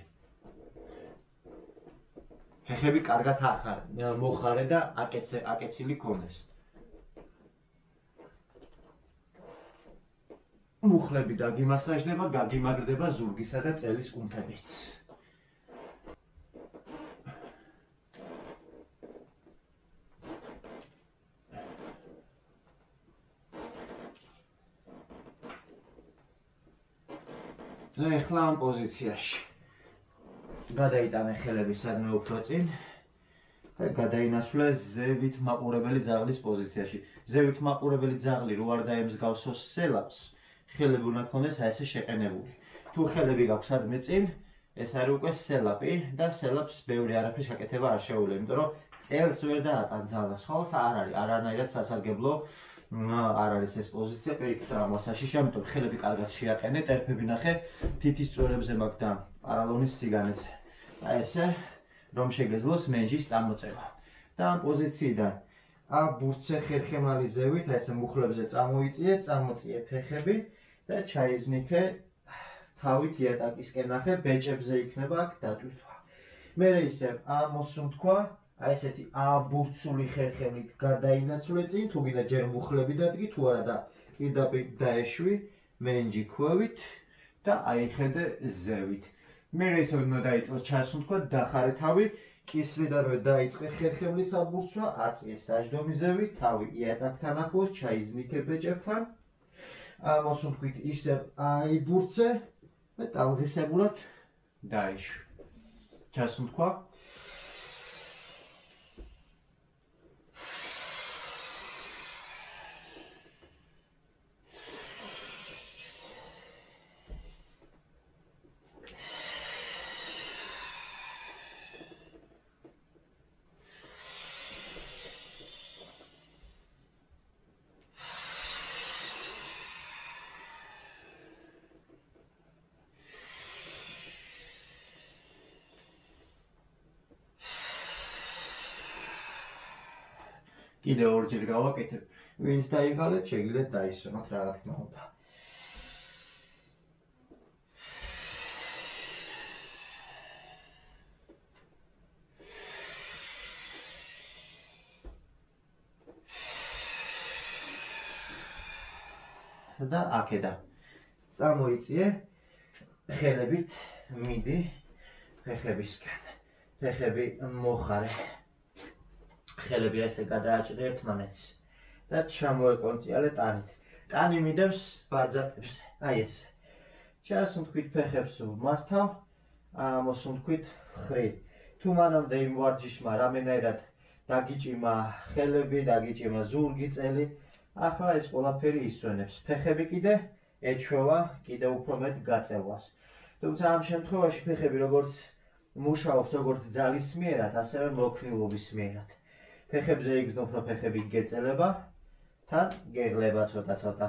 ფეხები კარგად ახარე, მოხარე და აკეცილი ქონდეს. მუხლები დაგიმასაჟდება, გაგიმაგრდება ზურგისა და წელის კუნთებიც. და ეხლა ამ პოზიციაში გადაიტანე ხელები სადმე უფრო წინ და გადაინაცვლე ზევით მაყურებელი ძაღლის პოზიციაში. ზევით მაყურებელი ძაღლი რო არ დაემსგავსოს სელაპს, ხელები უნდა გქონდეს აი ესე შეყენებული. თუ ხელები გაქვს სადმე წინ, ეს არის უკვე სელაპი და სელაპს ბევრი არაფრის გაკეთება არ შეუძლია, იმიტომ რომ წელს ვერ დაატან ძაღლს, ხო? არ არის არანაირად სასარგებლო არ არის ეს პოზიცია პირიქით რა მასაჟში, ამიტომ ხელები კარგად შეაყენე, ტერფები ნახე, თითის წვერებზე მაქვს და პარალონის სიგანეზე. აი ესე, რომ შეგეძლოს მენჯის წამოწევა. და ამ პოზიციიდან აბურცე ხერხემალი ზევით, აი ესე მუხლებზე წამოიწიე, წამოწიე ფეხები და ჩაიზნიქე თავით იატაკისკენ ნახე, ბეჭებზე იქნება აქ დატვირთვა. მერე ისე ამოსუნთქვა, აი ესეთი აბურცული ხერხემლით გადაინაცვლე წინ, თუ გინდა ჯერ მუხლები დადგი, თუ არა და პირდაპირ დაეშვი მენჯი ქვევით და აიხედე ზევით. მერე ისე უნდა დაიწყო ჩასუნთქვა, დახარე თავი, კისრიდანვე დაიწყე ხერხემლის აბურცვა, აწიე საჯდომი ზევით, თავი იატაკთან ახლოს, ჩაიზნიქე ბეჭებთან. ამოსუნთქვით ისე აიბურცე და ტალღისებურად დაეშვი. ჩასუნთქვა. კიდევ ორჯერ გავაკეთებ. ვინც დაიღალეთ, შეგიძლიათ დაისვენოთ რა თქმა უნდა. და აქედან წამოიწიე ხელებით მიდი ფეხებისკენ. ფეხები მოხარე. ხელები ესე გადააჭრე ერთმანეთს და ჩამოეყონწიალე ტანით. ტანი მიდევს ბარძაკებს. აი ესე. ჩასუნთქვით ფეხებს ვმართავ, ამოსუნთქვით ხრით. თუ მანამდე იმ ვარჯიშმა რამენაირად დაგიჭიმა ხელები, დაგიჭიმა ზურგი, წელი, ახლა ეს ყველაფერი ისვენებს. ფეხები კიდე ეჩვევა კიდე უფრო მეტ გაწევას. თუმცა ამ შემთხვევაში ფეხები როგორც მუშაობს როგორც ძალის მიერად, ასევე მოქნილობის მიერად. ფეხებზე იგრძნობ, რომ ფეხები გეწელება, თან გეღლება ცოტა-ცოტა.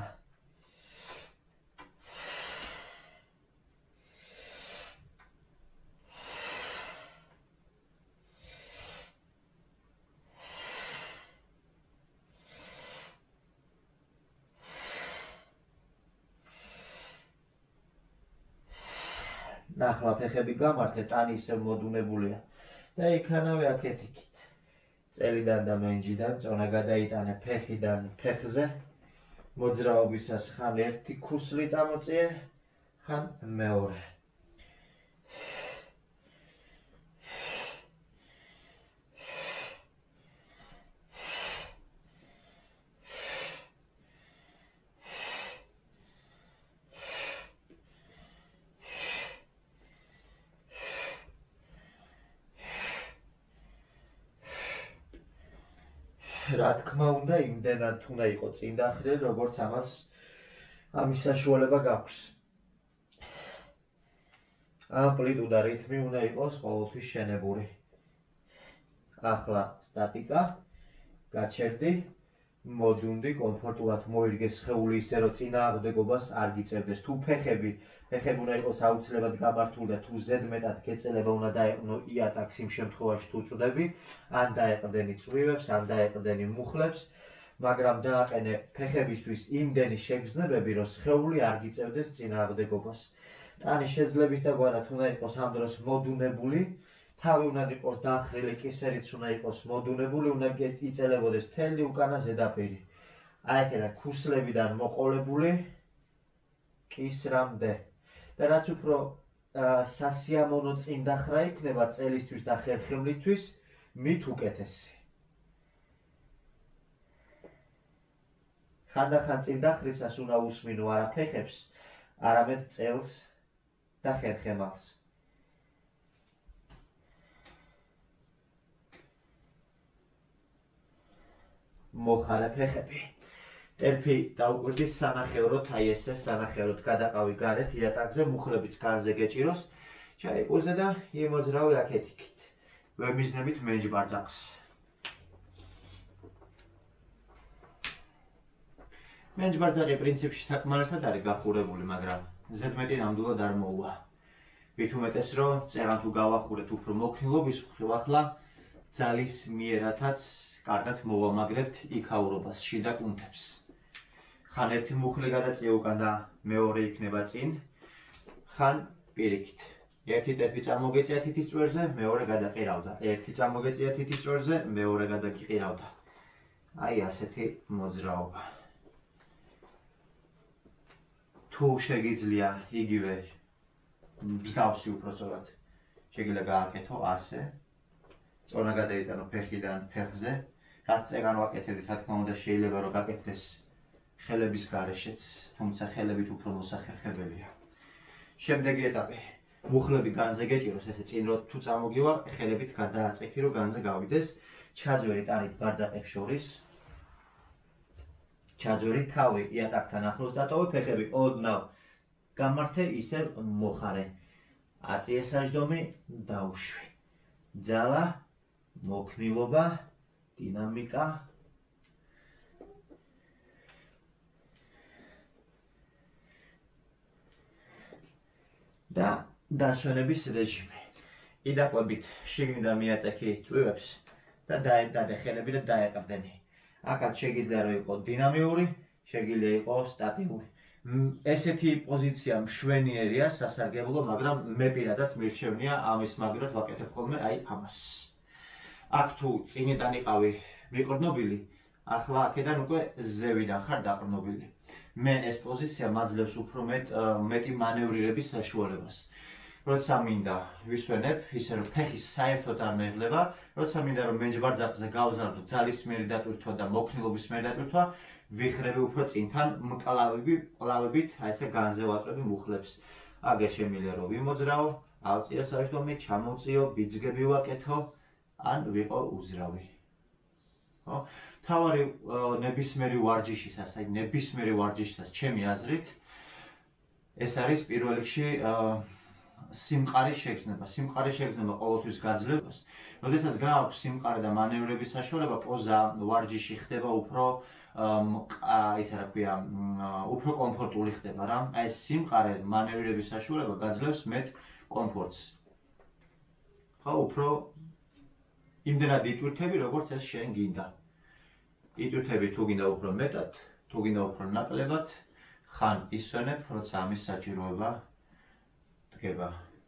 ახლა ფეხები გამართე, ტანი ისევ მოდუნებულია და იქანავე აქეთ იქით. წელიდან და მენჯიდან წონა გადაიტანე ფეხიდან ფეხზე. მოძრაობისას ხან ერთი ქუსლი წამოწიე, ხან მეორე. რა თქმა უნდა, იმდენად უნდა იყოს წინდახრილი, როგორც ამას ამის საშუალება გაქვს. ამპლიტუდა რითმი უნდა იყოს ყოველთვის შენებული. ახლა სტატიკა, გაჩერდი, მოდუნდი, კომფორტულად მოირგე სხეული ისე, რომ წინააღმდეგობას არ გიწევდეს. თუ ფეხები, ფეხები უნდა იყოს აუცილებლად გამართული და თუ ზედმეტად გეწელება უნდა დაეყნო იატაკს იმ შემთხვევაში თუ წვდები, ან დაეყრდენი წვივებს, ან დაეყრდენი მუხლებს, მაგრამ დააყენე ფეხებისთვის იმდენი შეგრძნებები, რომ სხეული არ გიწევდეს წინააღმდეგობას. ტანი შეძლების დაგვარად უნდა იყოს ამ დროს მოდუნებული, თავი უნდა იყოს დახრილი, კისერიც უნდა იყოს მოდუნებული, უნდა იწელებოდეს მთელი უკანა ზედაპირი. აი აქედან ქუსლებიდან მოყოლებული კისრამდე. და რაც უფრო სასიამოვნო წინდახრა იქნება წელისთვის და ხერხემლისთვის, მით უკეთესი. ხანდახან წინდახრისას უნდა უსმინო არა ფეხებს, არამედ წელს და ხერხემალს. მოხარე ფეხები. ტერფი დაუკვირდის სანახევროდ, აი ესე სანახევროდ გადაყავი გარეთ იატაკზე, მუხლებიც განზე გეჭიროს, ჩაიყუზე და იმოძრავი აქეთ იქით. ვემიზნებით მენჯბარძაკს. მენჯბარძაკი პრინციპში საკმარისად არის გახურებული, მაგრამ ზედმეტი ნამდვილად არ მოუვა. ვით უმეტეს, რომ წერან თუ გავახურეთ უფრო მოქნილობის მხრივ, ახლა ძალის მიერათაც კარგად მოვამაგრებთ იქაურობას, შიდა კუნთებს. ხან ერთი მუხლი გადაწია უკან და მეორე იქნება წინ, ხან პირიქით. ერთი ტერფი წარმოგეწია თითის წვერზე, მეორე გადაყირავდა. ერთი წარმოგეწია თითის წვერზე, მეორე გადაგიყირავდა. აი ასეთი მოძრაობა. თუ შეგიძლია იგივე მსგავსი უпростоრად შეგიძლია გააკეთო ასე. წონა გადაიტანო ფეხიდან ფეხზე. რაც წეგან ვაკეთებთ, რა თქმა უნდა შეიძლება რომ გაკეთდეს ხელების გარეშეც, თუმცა ხელებით უფრო მოსახერხებელია. შემდეგი ეტაპი. მუხლები განზე გეჭიროს, ესე წინ რო თუ წამოგივარ, ხელებით გადააწექი, რომ განზე გავიდეს. ჩაძვერი ტანით ბარძაკებს შორის. ჩაძვერი თავი იატაკთან ახლოს დატოვე, ფეხები ოდნავ გამართე, ისევ მოხარე. აწიე საჯდომი, დაუშვი. ძალა, მოქნილობა, დინამიკა. და დასვენების რეჟიმი. იდაყვებით შიგნიდან მიაწექი წვივებს და დაედადე ხელები და დაეყრდენი. აქაც შეგიძლია რომ იყოს დინამიური, შეგიძლია იყოს სტატიური. ესეთი პოზიცია მშვენიერია, სასარგებლო, მაგრამ მე პირადად მირჩევნია ამის მაგრად ვაკეთებ ხოლმე აი ამას. აქ თუ წინიდან იყავი მიყრნობილი, ახლა აქედან უკვე ზევიდან ხარ დაყრდნობილი. მე ეს პოზიცია მაძლევს უფრო მეტი მანევრირების საშუალებას. როცა მინდა ვისვენებ, ისე რომ ფეხი საერთოდ არ მეღლება, როცა მინდა რომ მენჯბარძაკზე გავზარდო ძალისმიერი დატვირთვა და მოქნილობისმიერი დატვირთვა, ვიხრები უფრო წინთან მკლავები, მკლავებით, აი ესე განზე ვაწყები მუხლებს. აგერ შემიძლია რომ ვიმოძრაო, ავწიო საშუალო, ჩამოვწიო, ბიძგები ვაკეთო, ან ვიყო უძრავი. ხო? თავარი ნებისმიერი ვარჯიშისას, აი ნებისმიერი ვარჯიშისას, ჩემი აზრით, ეს არის პირველ რიგში სიმყარის შეგრძნება. სიმყარის შეგრძნება ყოველთვის გაძლევს. როდესაც გააქვს სიმყარე და მანევრების საშუალება, პოზა, ვარჯიში ხდება უფრო ისე რა ქვია, უფრო კომფორტული ხდება რა. აი ეს სიმყარე, მანევრირების საშუალება გაძლევს მეტ კომფორტს. ხო, უფრო იმდენად იტვირთები, როგორც ეს შენ გინდა. იტვირთები თუ გინდა უფრო მეტად, თუ გინდა უფრო ნაკლებად, ხან ისვენებ, როცა ამის საჭიროება დგება.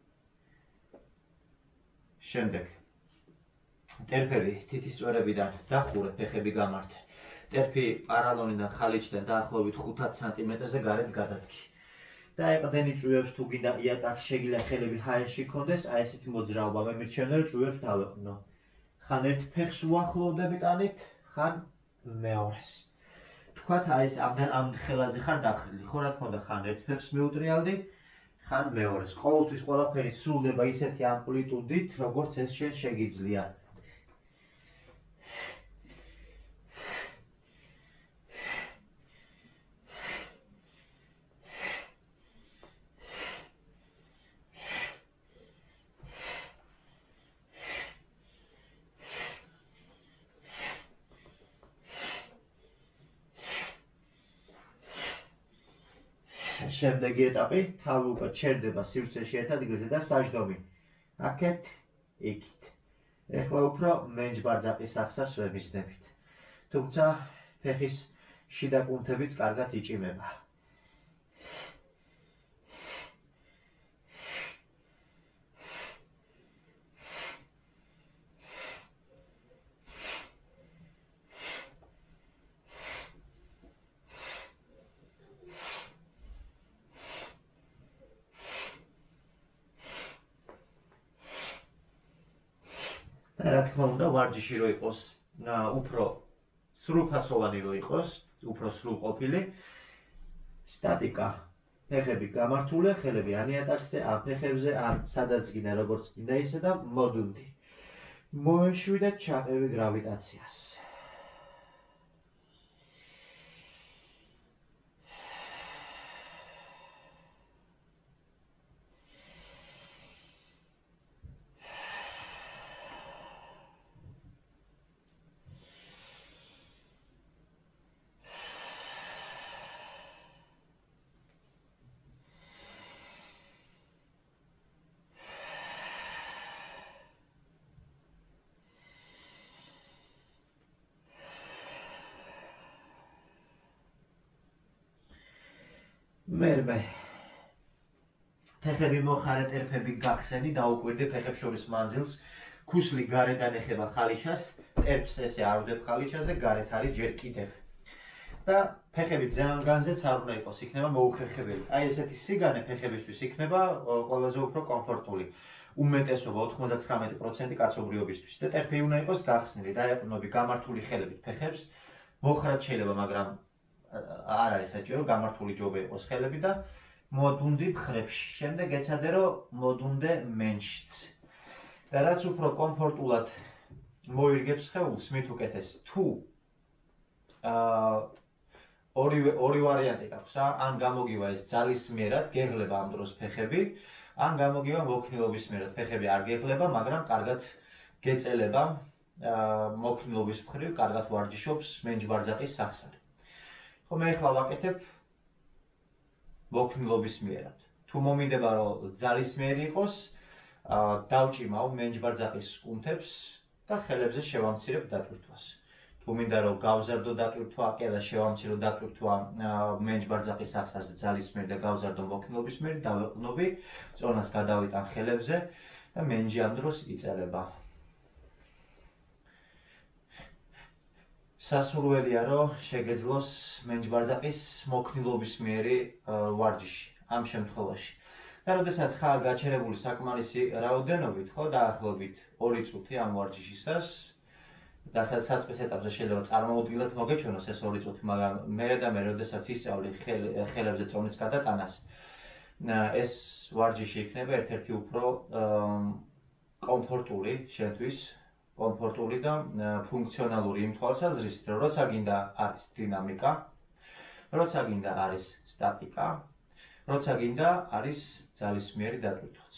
შემდეგ ტერფები თითის წვერებიდან დახურე, ფეხები გამართე. ტერფი პარალონიდან ხალიჩიდან დაახლოებით ხუთ სანტიმეტრზე გარეთ გადადგი. და ეყრდენი წვივებს თუ გინდა იატაკს შეგიძლია ხელები ჰაერში გქონდეს, აი ესეთი მოძრაობა მე მირჩევნია რომ წვივებს დავეყრდნო. ხან ერთ ფეხს უახლოვდები ტანით, ხან მეორეს. თქვათ აი ეს ამ ამ ხელაზე ხარ დახრილი, ხო რა თქმა უნდა, ხან ერთ ფეხს მიუტრიალდი, ხან მეორეს. ყოველთვის ყველაფერი სრულდება ისეთი ამპლიტუდით, როგორც ეს შენ შეგიძლია. შემდეგი ეტაპი, თავი უკვე ჩერდება სივრცეში ერთ ადგილზე და საჯდომი. აქეთ, იქით. ეხლა უფრო მენჯბარძაკის სახსარს ვემიზნებით. თუმცა ფეხის შიდა კუნთებიც კარგად იჭიმება. რა თქმა უნდა, ვარჯიში რო იყოს, უფრო სრულფასოვანი რო იყოს, უფრო სრულყოფილი, სტატიკა. ფეხები გამართულია, ხელები ან იატაკზე, ან ფეხებზე, ან სადაც გინდა, როგორც გინდა ისე და მოდუნდი. მოეშვი და ჩაყევი გრავიტაციას. მერმე ფეხები მოხარე, ტერფები გახსენი, დაუკვირდი ფეხებს შორის მანძილს, ქუსლი გარედან ეხება ხალიჩას, ტერფს ესე არ ვდებ ხალიჩაზე, გარეთ არის ჯერ კიდევ. და ფეხები ზემგანზეც არ უნდა იყოს, იქნება მოუხერხებელი. აი ესეთი სიგანე ფეხებისთვის იქნება ყველაზე უფრო კომფორტული. უმეტესობა ოთხმოცდათცამეტი პროცენტი კაცობრიობისთვის და ტერფი უნდა იყოს გახსნილი, დაეყრდნობი გამართული ხელებით ფეხებს, მოხრად შეიძლება, მაგრამ არ არის საჭირო, გამართული ჯობია იყოს ხელები და მოდუნდი მხრებში. შემდეგ ეცადე რომ მოდუნდე მენჩიც. და რაც უფრო კომფორტულად მოირგებს სხეულს, მით უკეთესი. თუ აა ორივე ორი ვარიანტი გაქვს, ან გამოგივა ეს ძალისმიერად, გეღლება ამ დროს ფეხები, ან გამოგივა მოქნილობის მიერად, ფეხები არ გეღლება, მაგრამ კარგად გეწელება მოქნილობის მხრივ, კარგად ვარჯიშობს მენჯბარძაკის სახსარი. ხო, მე ახლა ვაკეთებ მოქნილობის მიერად. თუ მომინდება რომ ძალისმიერი იყოს, დავჭიმავ მენჯბარძაკის კუნთებს და ხელებზე შევამცირებ დატვირთვას. თუ მინდა რომ გავზარდო დატვირთვა, კედა შევამცირო დატვირთვა მენჯბარძაყის სახსარზე ძალისმიერ და გავზარდო მოქნილობისმიერ, დავეყრდნობი, წონას გადავიტან ხელებზე და მენჯი ამ დროს იწერება. სასურველია რომ შეგეძლოს მენჯბარძაყის მოქნილობისმიერი ვარჯიში ამ შემთხვევაში. და როდესაც ხარ გაჩერებული საკმარისი რაოდენობით, ხო, დაახლოებით ორი წუთი ამ ვარჯიშისას, რასაც საწყის ეტაპზე შეიძლება წარმოუდგენლად მოგეჩვენოს ეს ორი წუთი, მაგრამ მერე და მერე როდესაც ისწავლი ხელებზე წონის გადატანას, ეს ვარჯიში იქნება ერთ-ერთი უფრო კომფორტული შენთვის, კომფორტული და ფუნქციონალური იმ თვალსაზრისით, რომ როცა გინდა არის დინამიკა, როცა გინდა არის სტატიკა, როცა გინდა არის ძალისმიერი დატვირთვაც.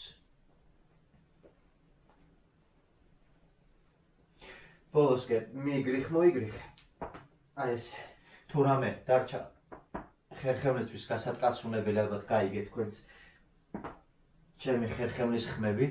ბოლოსკენ მიიგრიხ, მოიგრიხ. აი ეს თუ რამე დარჩა ხერხევლისთვის გასატკაცუნებელი, ალბათ გაიგეთ თქვენც ჩემი ხერხევლის ხმები.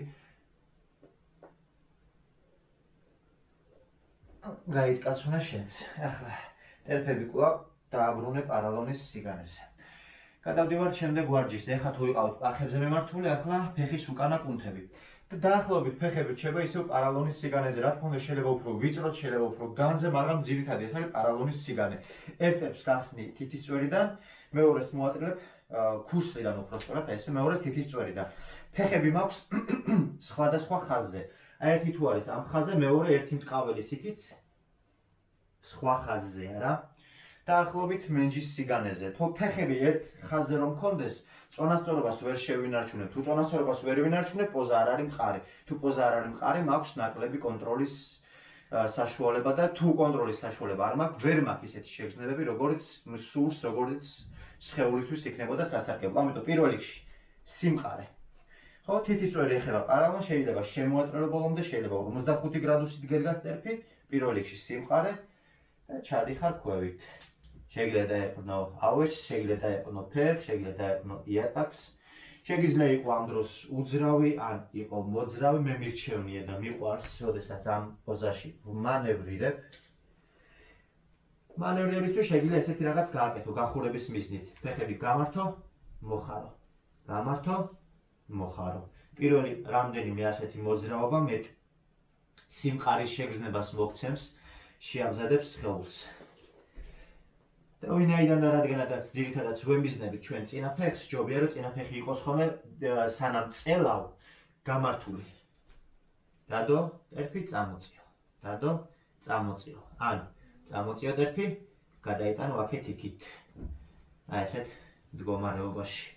გაიტკაცუნა შენც. ახლა ტერფები კვლავ დააბრუნე პარალონის სიგანეზე. გადავდივართ შემდეგ ვარჯიშზე. ეხლა თუ ვიყავთ პახებზე მემართული, ახლა ფეხის უკანა კუნთები. და დაახლოებით ფეხები რჩება ისევ პარალონის სიგანეზე. რა თქმა უნდა, შეიძლება უფრო ვიწროთ, შეიძლება უფრო განძე, მაგრამ ძირითადად ეს არის პარალონის სიგანე. ერთ-ერთს გახსნი თითის წვერიდან, მეორეს მოატრილებ ქუსლიდან უფრო სწორად, ესე მეორეს თითის წვერიდან. ფეხები მაქვს სხვადასხვა ხაზზე. აი ერთი თუ არის ამ ხაზზე, მეორე ერთი მტკაველის იქით სხვა ხაზზეა რა. დაახლოებით მენჯის სიგანეზე. თუ ფეხები ერთ ხაზზე რომ მქონდეს, წონასწორობას ვერ შევინარჩუნებ. თუ წონასწორობას ვერ ვინარჩუნებ, პოზა არ არის მყარი. თუ პოზა არ არის მყარი, მაქვს ნაკლები კონტროლის საშუალება და თუ კონტროლის საშუალება არ მაქვს, ვერ მაქვს ისეთი შეგრძნებები, როგორც სურს, როგორც სხეულისთვის იქნებოდა სასარგებლო. ამიტომ პირველ რიგში სიმყარე. ხო, თითის წვერი ეხება პარალონ, შეიძლება შემოატრიალო ბოლომდე, შეიძლება ორმოცდახუთი გრადუსით გედგას ტერფი, პირველ რიგში სიმყარე და ჩადიხარ ქვევით. შეგიძლია დაეყრდნო ავეჯს, შეგიძლია დაეყრდნო ფეხს, შეგიძლია დაეყრდნო იატაკს. შეგიძლია იყო ამ დროს უძრავი, ან იყო მოძრავი, მე მირჩევნია და მიყვარს, როდესაც ამ პოზაში ვმანევრირებ. მანევრირებისთვის შეგიძლია ესეთი რაღაც გააკეთო, გახურების მიზნით. ფეხები გამართო, მოხარო. გამართო, მოხარო. პირველი რამდენიმე ასეთი მოძრაობა მეტ სიმყარის შეგრძნებას მოგცემს, შეამზადებს სხეულს. და ვინაიდან და რადგანაც ძირითადად ვემიზნებით ჩვენ წინა ფეხს, ჯობია რომ წინა ფეხი იყოს ხოლმე სანამ წელავ გამართული. დადო, ტერფი, წამოწიო. დადო, წამოწიო. ანუ წამოწიო ტერფი, გადაიტანო აქეთ იქით. აი ესეთ მდგომარეობაში.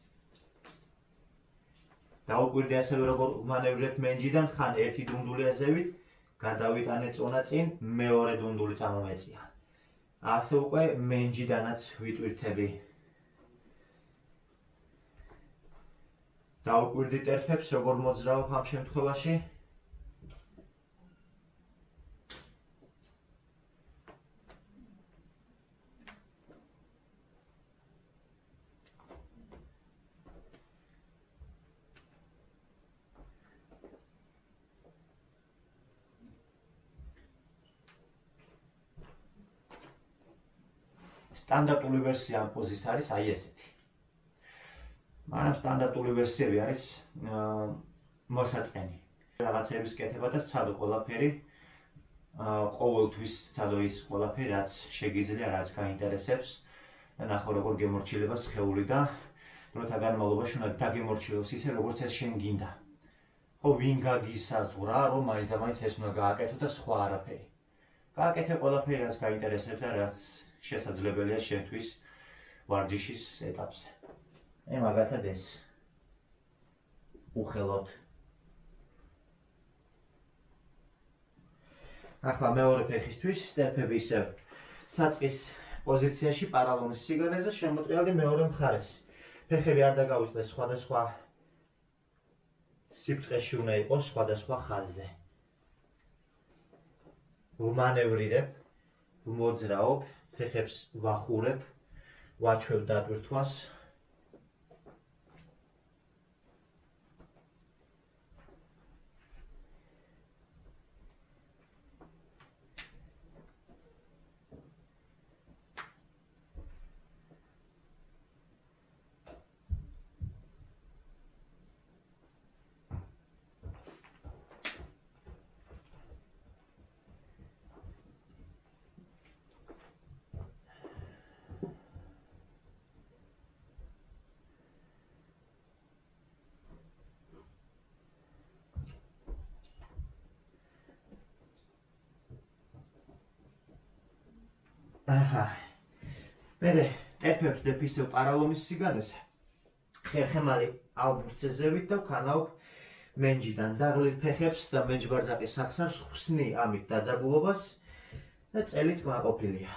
დავუკვირდე ასევე როგორ ვმანევრირებ მენჯიდან, ხან ერთი დუნდული ეზევით, გადავიტანე წონა წინ, მეორე დუნდული წამომეწია. ასე უკვე მენჯიდანაც ვიტვირთები. დავუკვირდი ტერფებს, როგორ მოძრავებ ამ შემთხვევაში. სტანდარტული ვერსია ამ პოზის არის აი ესეთი. მაგრამ სტანდარტული ვერსიები არის მოსაწყენი. რაღაცების კეთება და სცადო ყველაფერი, ყოველთვის სცადო ის ყველაფერი, რაც შეგიძლია, რაც გაინტერესებს და ნახო როგორ გემორჩილება სხეული და დროთა განმავლობაში უნდა დაგემორჩილოს ისე, როგორც ეს შენ გინდა. ხო, ვინ გაგისაზღვრა, რომ მაინც და მაინც ეს უნდა გააკეთო და სხვა არაფერი. გააკეთე ყველაფერი, რაც გაინტერესებს და რაც შესაძლებელია შენთვის ვარჯიშის ეტაპზე. აი მაგალითად ეს უხელოდ. ახლა მეორე ფეხისთვის ტერფები ისევ საწყის პოზიციაში პარალონის სიგანეზე შემოტრიალდი მეორე მხარეს. ფეხები არ დაგავიწყდეს სხვადასხვა სიბრტყეში უნდა იყოს სხვადასხვა ხაზზე. ვმანევრირებ, ვმოძრაობ, ფეხებს ვახურებ, ვაჩვევ დატვირთვას. აჰა. მერე ტერფებს დებ ისევ პარალონის სიგანეზე. ხერხემალი აუბრცე ზევით და ვქანავ მენჯიდან დაღლილ ფეხებს და მენჯბარძაყის სახსარს ხსნი ამით დაძაბულობას და წელიც კმაყოფილია.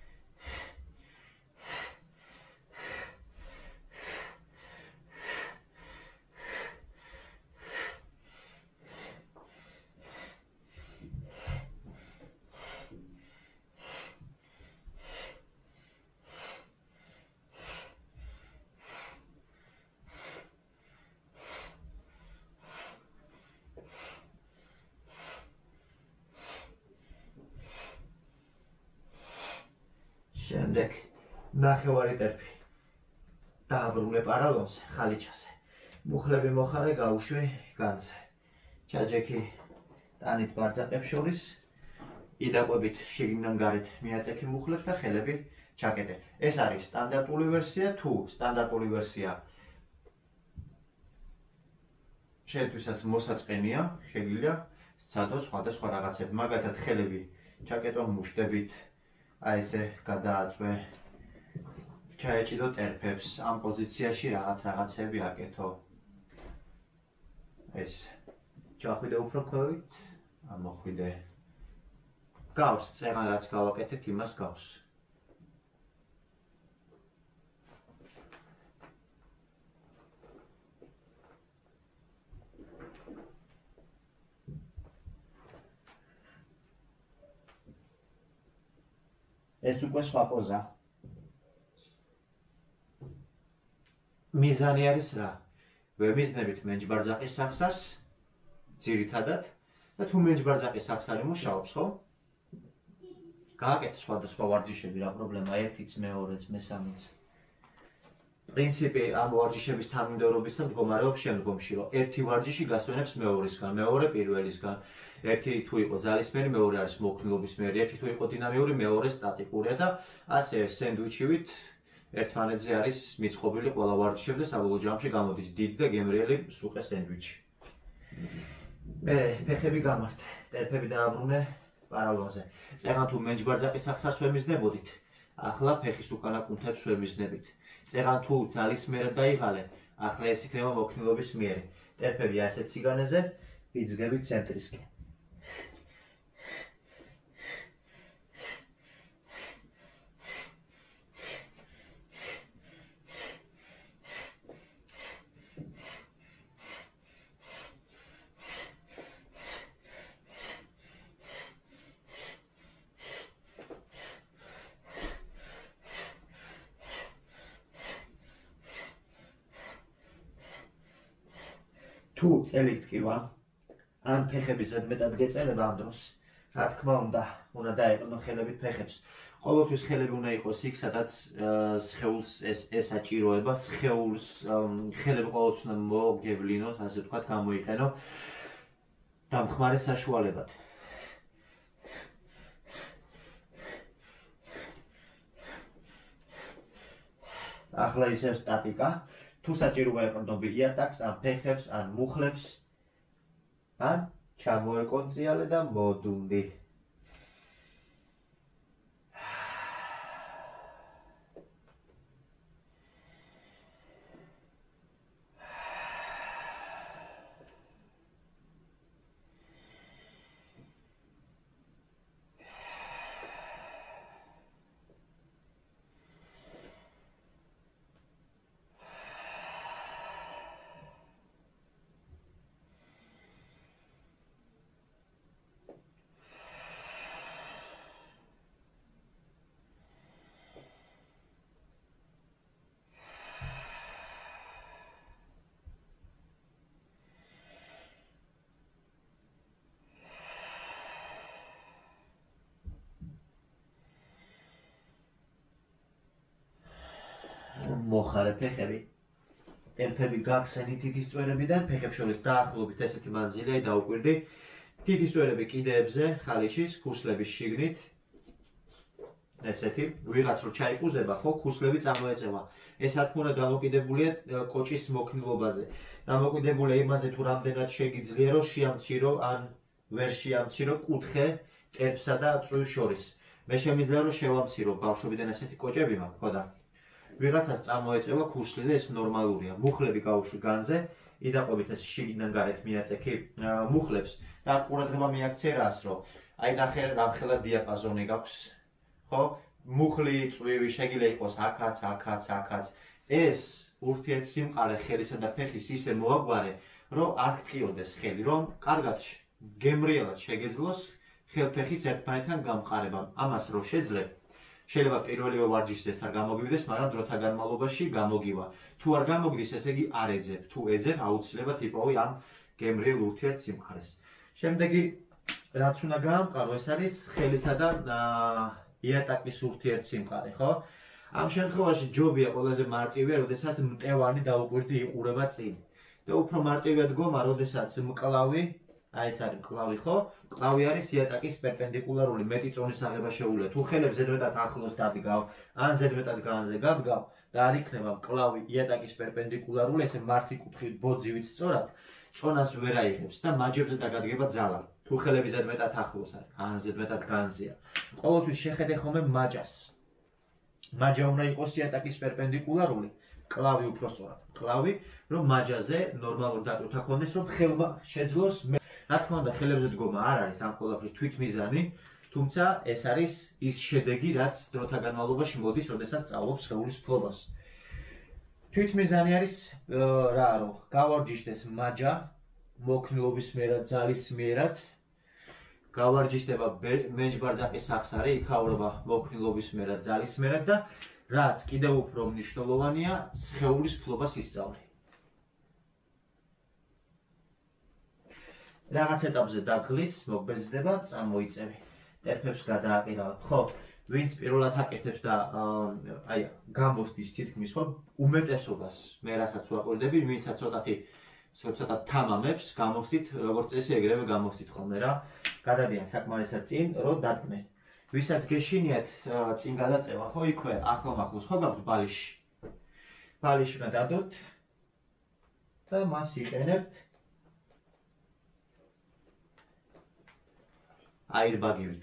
შემდეგ ნახევარი ტერფი დააბრუნე პარალონზე, ხალიჩაზე. მუხლები მოხარე, გაუშვი განზე. ჩაჯექი ტანით ბარძაყებს შორის, იდაყვებით შიგნიდან გარეთ მიაწექი მუხლებს და ხელები ჩაკეტე. ეს არის სტანდარტული ვერსია, თუ სტანდარტული ვერსია შენთვისაც მოსაწყენია, შეგიძლია სცადო სხვადასხვა რაღაცები. მაგალითად ხელები ჩაკეტო მუშტებით, აი ესე გადააწვე, ჩაეჭიდო ტერფებს, ამ პოზიციაში რაღაც რაღაცები აკეთო. ეს ჩახვიდე უფრო ქვევით, ამოხვიდე. გავს წერა რაც გავაკეთეთ, იმას გავს. ეს უკვე სხვა პოზა. მიზანი არის რა? ვემიზნებით მენჯბარძაყის სახსარს, ძირითადად, და თუ მენჯბარძაყის სახსარი მუშაობს, ხო? გააკეთე სხვადასხვა ვარჯიშები, რა პრობლემა, ერთიც, მეორეც, მესამეც. პრინციპი ამ ვარჯიშების თანმიმდევრობის და მდგომარეობს შემდგომში, რომ ერთი ვარჯიში გასვენებს მეორისგან, მეორე პირველისგან. ერთი თუ იყო ძალისმიერი, მეორე არის მოქნილობისმიერი, ერთი თუ იყო დინამიური, მეორე სტატიკურია და ასე სენდვიჩივით ერთმანეთზე არის მიწყობილი ყველა ვარჯიშები და საბოლოო ჯამში გამოდის დიდი და გემრიელი სუყე სენდვიჩი. მე ფეხები გამართე, ტერფები დააბრუნე პარალონზე. წერან თუ მენჯბარძაყის სახსარს ვემიზნებოდით, ახლა ფეხის უკანა კუნთებს ვემიზნებით. წერან თუ ძალისმიერად დაიღალე, ახლა ეს იქნება მოქნილობისმიერი. ტერფები ასეთ სიგანეზე, ვიძგებით ცენტრისკენ. თუ წელი გტკივა, ან ფეხები ზედმეტად გეწელება ამ დროს, რა თქმა უნდა, უნდა დაეყნო ხელებით ფეხებს. ყოველთვის ხელები უნდა იყოს იქ, სადაც სხეულს ეს აჭიროება, სხეულს ხელები ყოველთვის უნდა მოგევლინოთ, ასე ვთქვათ, გამოიყენო დამხმარე საშუალებად. ახლა ისევ სტატიკა. თუ საჭიროა ეყრდნობი იატაკს, ან ფეხებს, ან მუხლებს, ან ჩამოეკონციალე და მოდუნდი. მოხარე ფეხები. ტერფები გახსენი თითის წვერებიდან, ფეხებს შორის დაახლოებით ესეთი მანძილი დაუკვირდი. თითის წვერები კიდეებზე, ხალიჩის, ქუსლების შიგნით. ესეთი, ვიღაც რო ჩაიყუზება, ხო, ქუსლები წარმოეწევა. ეს რა თქმა უნდა დამოკიდებულია კოჭის მოქნილობაზე. დამოკიდებულია იმაზე თუ რამდენად შეგიძლია რომ შეამცირო ან ვერ შეამცირო კუთხე ტერფსა და წვირს შორის. მე შემიძლია რომ შევამცირო ბავშვობიდან ესეთი კოჭები მაქვს, ხო და ვიღაცას წამოეწევა ქურსლი და ეს ნორმალურია. მუხლები გავუშვი განზე, იდაყობით ეს შიგნიდან გარეთ მიაწექი მუხლებს და ყურადღება მიაქცე რას, რომ აი ნახე რამხელა დიაპაზონი გაქვს, ხო? მუხლი, წვივი შეგიძლია იყოს აქაც, აქაც, აქაც. ეს ურთიერთსიმყარე ხელისა და ფეხის ისე მოაგვარე, რომ არ გტყიოდეს ხელი, რომ კარგად გემრიელად შეგეძლოს ხელფეხის ერთმანეთთან გამყარება. ამას რო შეძლებ, შეიძლება პირველივე ვარჯიშს არ გამოგივიდეს, მაგრამ დროთა განმავლობაში გამოგივა. თუ არ გამოგდის, ესე იგი არ ეძებ. თუ ეძებ, აუცილებლად იპოვი ამ გემრიელ ურთიერთსიმყარეს. შემდეგი რაც უნდა გაამყარო, ეს არის ხელისა და იატაკის ურთიერთსიმყარე, ხო? ამ შემთხვევაში ჯობია ყველაზე მარტივია, როდესაც მტევანი დაუკვირდი იყურება წინ. და უფრო მარტივია დგომა, როდესაც მკლავი, აი ეს არის მკლავი, ხო? მკლავი არის იატაკის პერპენდიკულარული, მეტი წონის აღება შეუძლია. თუ ხელებს ზედმეტად ახლოს დადგავ, ან ზედმეტად განზე გადგავ და არ იქნება მკლავი იატაკის პერპენდიკულარული, ესე მართი კუთხით ბოძივით სწორად, წონას ვერ აიღებს და მაჯებზე დაგადგება ძალა. თუ ხელები ზედმეტად ახლოს არის, ან ზედმეტად განზეა. ყოველთვის შეხედე ხოლმე მაჯას. მაჯა უნდა იყოს იატაკის პერპენდიკულარული, მკლავი უფრო სწორად. მკლავი, რომ მაჯაზე ნორმალურ დაკვრთა ქონდეს, რომ ხელმა შეძლოს. რა თქმა უნდა, ხელებზე დგომა არ არის ამ ყველაფრის თვითმიზანი, თუმცა ეს არის ის შედეგი, რაც დროთა განმავლობაში მოდის, როდესაც სწავლობ სხეულის ფლობას. თვითმიზანი არის რა, რომ გავარჯიშდეს მაჯა მოქნილობის მერად, ძალის მერად, გავარჯიშდება მენჯბარძაკის სახსარი, იქაურობა მოქნილობის მერად, ძალის მერად და რაც კიდევ უფრო მნიშვნელოვანია, სხეულის ფლობას ისწავლე. რაღაც ეტაპზე დაგღლის, მოგბეზდება, წამოიწევი. ტერფებს გადააყირავებ. ხო, ვინც პირველად აკეთებს და აი გამოსდის თითქმის, ხო, უმეტესობას მე რასაც ვაკვირდები, ვინცაც ცოტათი ცოტა თამამებს, გამოსდით, როგორც წესი, ეგრევე გამოსდით ხოლმე რა. გადადიან საკმარისად წინ, რომ დადგმენ. ვისაც გეშინიათ წინ გადაწევა, ხო, იქვე ახლომახლოს, ხო, გაქვთ ბალიში. ბალიში უნდა დადოთ და მას იყენებთ აირბაგივით.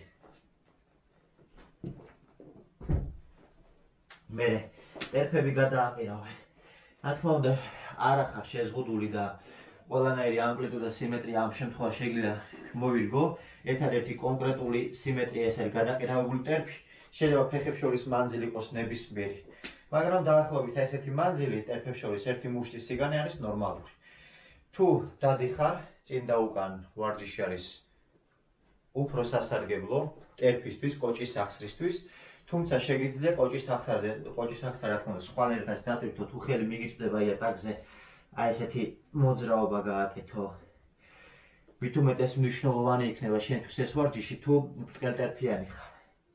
მე ტერფები გადააყირავე. რა თქმა უნდა, არ ახარ შეზღუდული და ყველანაირი ამპლიტუდა სიმეტრია ამ შემთხვევაში შეიძლება მოვირგო. ერთადერთი კონკრეტული სიმეტრია ეს არის გადაყირავებული ტერფი. შეიძლება ფეხებს შორის მანძილი იყოს ნებისმიერი. მაგრამ დაახლოებით ესეთი მანძილი ტერფებს შორის ერთი მუშტის სიგანე არის ნორმალური. თუ დადიხარ, წინ და უკან ვარჯიში არის უფრო სასარგებლო ტერფისთვის, კოჭის სახსრისთვის, თუმცა შეგიძლია კოჭის სახსარზე, კოჭის სახსარი რა თქმა უნდა სხვანაირად დატვირთო, თუ ხელი მიგიწვდება იატაკზე, აი ესეთი მოძრაობა გააკეთო. მით უმეტეს მნიშვნელოვანი იქნება შენთვის ეს ვარჯიში, თუ ბრტყელტერფიანი ხარ.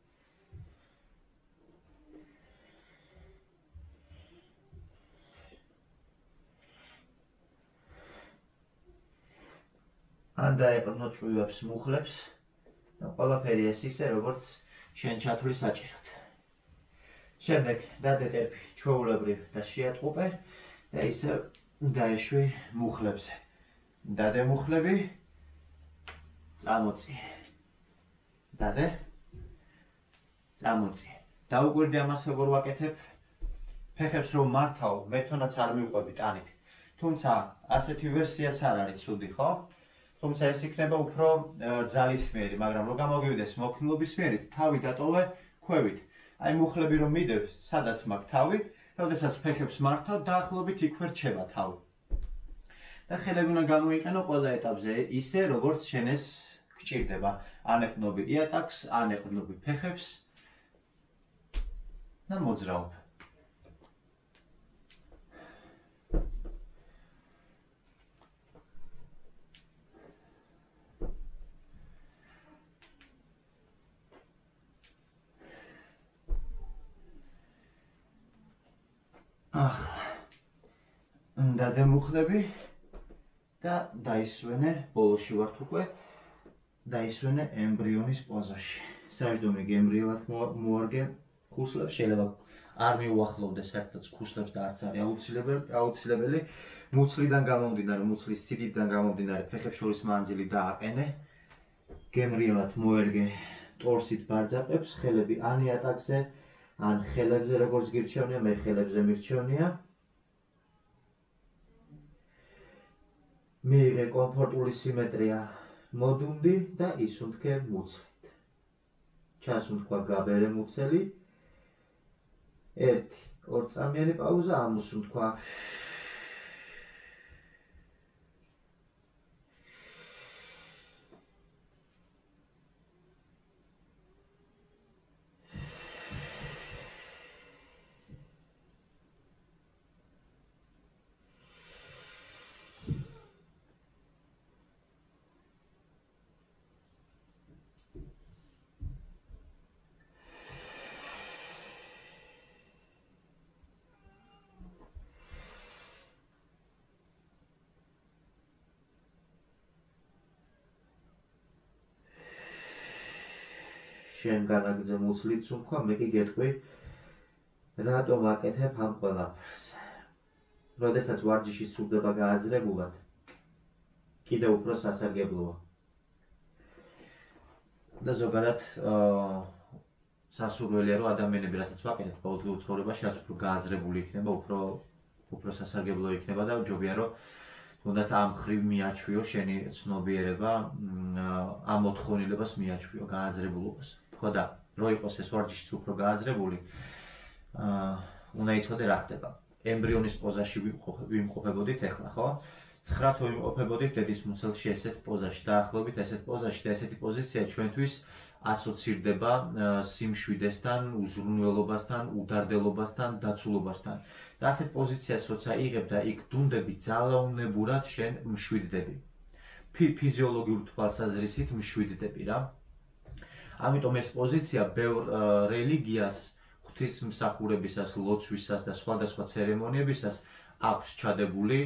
ან დაეყრდნო წვივებს, მუხლებს და ყველაფერი ეს ისე, როგორც შენ ჩათვლი საჭიროდ. შემდეგ დადე ტერფი ჩვეულებრივ და შეატყუპე და ისე დაეშვი მუხლებზე. დადე მუხლები, წამოწიე. დადე, წამოწიე. დაუკვირდი ამას როგორ ვაკეთებ. ფეხებს რომ მართავ, მეთონაც არ მივყვები ტანით. თუმცა ასეთი ვერსიაც არ არის ცუდი, ხო? თუმცა ეს იქნება უფრო ძალისმიერი, მაგრამ რო გამოგივიდეს მოქნილობის მიერიც, თავი დატოვე ქვევით. აი მუხლები რომ მიდევ, სადაც მაქვს თავი, როდესაც ფეხებს მართავ, დაახლოებით იქვე რჩება თავი. და ხელები უნდა გამოიყენო ყველა ეტაპზე, ისე როგორც შენ ეს გჭირდება. ან ეყრდნობი იატაკს, ან ეყრდნობი ფეხებს და მოძრაობ. ახლა დადე მუხლები და დაისვენე, ბოლოში ვართ უკვე, დაისვენე ემბრიონის პოზაში. საჯდომი გემრიელად მოარგე ქუსლებს, შეიძლება არ მიუახლოვდეს საერთოდ ქუსლებს და არც არის აუცილებელი. მუცლიდან გამომდინარე, მუცლის სიდიდიდან გამომდინარე, ფეხებს შორის მანძილი დააყენე, გემრიელად მოერგე ტორსით ბარძაყებს, ხელები ან იატაკზე, ან ხელებზე როგორც გირჩევნია, მე ხელებზე მირჩევნია. მიიღე კომფორტული სიმეტრია, მოდუნდი და ისუნთქე მუცლით. ჩასუნთქვა გაბერე მუცელი. ერთი, ორ წამიანი პაუზა, ამოსუნთქვა. შენ განაგრძე მუცლით სუნთქვა, მე კი გეტყვი, რატომ აკეთებ ამ ყველაფერს. როდესაც ვარჯიში სრულდება გააზრებულად, კიდევ უფრო სასარგებლოა. და ზოგადად სასურველია, რომ ადამიანები რასაც ვაკეთებ ყოველდღიურ ცხოვრებაში, რაც უფრო გააზრებული იქნება, უფრო უფრო სასარგებლო იქნება და ჯობია რომ თუნდაც ამ ხრივ მიაჩვიო შენი ცნობიერება, ამ მოთხოვნილებას მიაჩვიო, გააზრებულობას. ხო და რო იყოს ეს ვარჯიშიც უფრო გააზრებული, უნდა იცოდე რა ხდება. ემბრიონის პოზაში ვიმყოფებოდით ახლა, ხო? ცხრა თვე ვიმყოფებოდით დედის მუცელში ესეთ პოზაში, დაახლოებით ესეთ პოზაში და ესეთი პოზიცია ჩვენთვის ასოცირდება სიმშვიდესთან, უზრუნველობასთან, udარდელობასთან, დაცულობასთან. და ასეთ პოზიციას როცა იღებ და იქ დუნდები ძალაუნებურად შენ მშვიდდები. ფიზიოლოგიურ თვალსაზრისით მშვიდდები რა. ამიტომ ეს პოზიცია ბევრ რელიგიას, ღვთისმსახურებისას, ლოცვისას და სხვადასხვა ცერემონიებისას აქვს ჩადებული,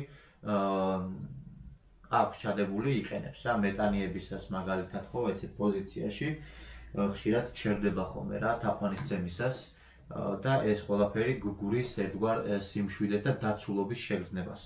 აქვს ჩადებული იყენებს რა, მეტანიებისას მაგალითად ხო, ეცეთ პოზიციაში ხშირად ჩერდება ხოლმე რა, თაყვანისცემისას და ეს ყველაფერი გუგურის ერთგვარ სიმშვიდეს და დაცულობის შეგრძნებას.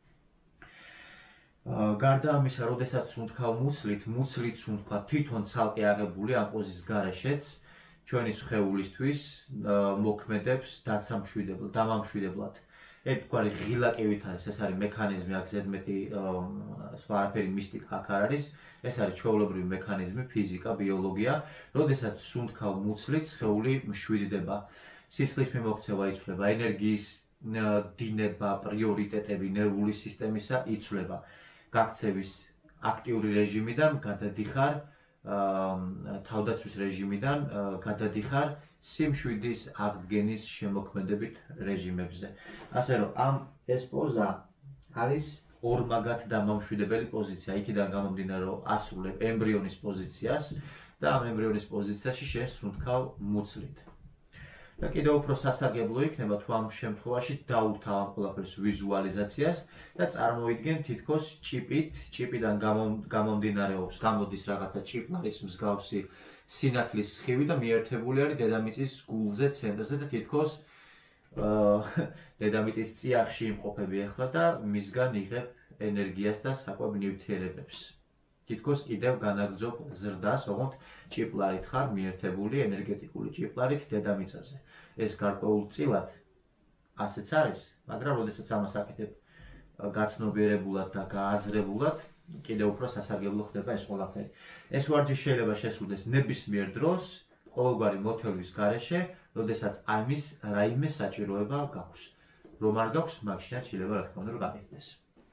გარდა ამისა, როდესაც სუნთქავ მუცლით, მუცლით სუნთქვა თვითონ ცალკე აღებული ამ პოზის გარეშეც ჩვენი სხეულისთვის მოქმედებს დაცამშვიდებლად, დამამშვიდებლად. ერთგვარი ღილაკივით არის, ეს არის მექანიზმი, აქ ზედმეტი სხვა არაფერი მისტიკა აქ არ არის, ეს არის ჩვეულებრივი მექანიზმი, ფიზიკა, ბიოლოგია. როდესაც სუნთქავ მუცლით, სხეული მშვიდდება, სისხლის მიმოქცევა იცვლება, ენერგიის დინება, პრიორიტეტები ნერვული სისტემისა იცვლება. გაქცევის აქტიური რეჟიმიდან გადადიხარ თავდაცვის რეჟიმიდან გადადიხარ სიმშვიდის აღდგენის შემოქმედებით რეჟიმებზე. ასე რომ ამ ეს პოზა არის ორმაგად დამამშვიდებელი პოზიცია. იქიდან გამომდინარე რომ ასრულებ ემბრიონის პოზიციას და ამ ემბრიონის პოზიციაში შენ სუნთქავ მუცლით. და კიდევ უფრო სასარგებლო იქნება თუ ამ შემთხვევაში დაურთავ ამ ყველაფერს ვიზუალიზაციას და წარმოიდგენ თითქოს ჭიპით, ჭიპიდან გამომდინარეობს, გამოდის რაღაცა ჭიპლარის მსგავსი სინათლის სხივი და მიერთებული არის დედამიწის გულზე, ცენტრზე და თითქოს დედამიწის წიაღში იმყოფები ახლა და მისგან იღებ ენერგიას და საკვებ ნივთიერებებს. თითქოს კიდევ განაგრძობ ზრდას, ოღონდ ჭიპლარით ხარ მიერთებული ენერგეტიკული ჭიპლარით დედამიწაზე. ეს გარკვეულწილად ასეც არის, მაგრამ როდესაც ამას აკეთებ გაცნობიერებულად და გააზრებულად, კიდევ უფრო სასარგებლო ხდება ეს ყველაფერი. ეს ვარჯიში შეიძლება შესრულდეს ნებისმიერ დროს, ყოველგვარი მოთელვის გარეშე, როდესაც ამის რაიმე საჭიროება გაქვს. რომ არ გაქვს, მაგშია შეიძლება რა თქმა უნდა რომ გაკეთდეს.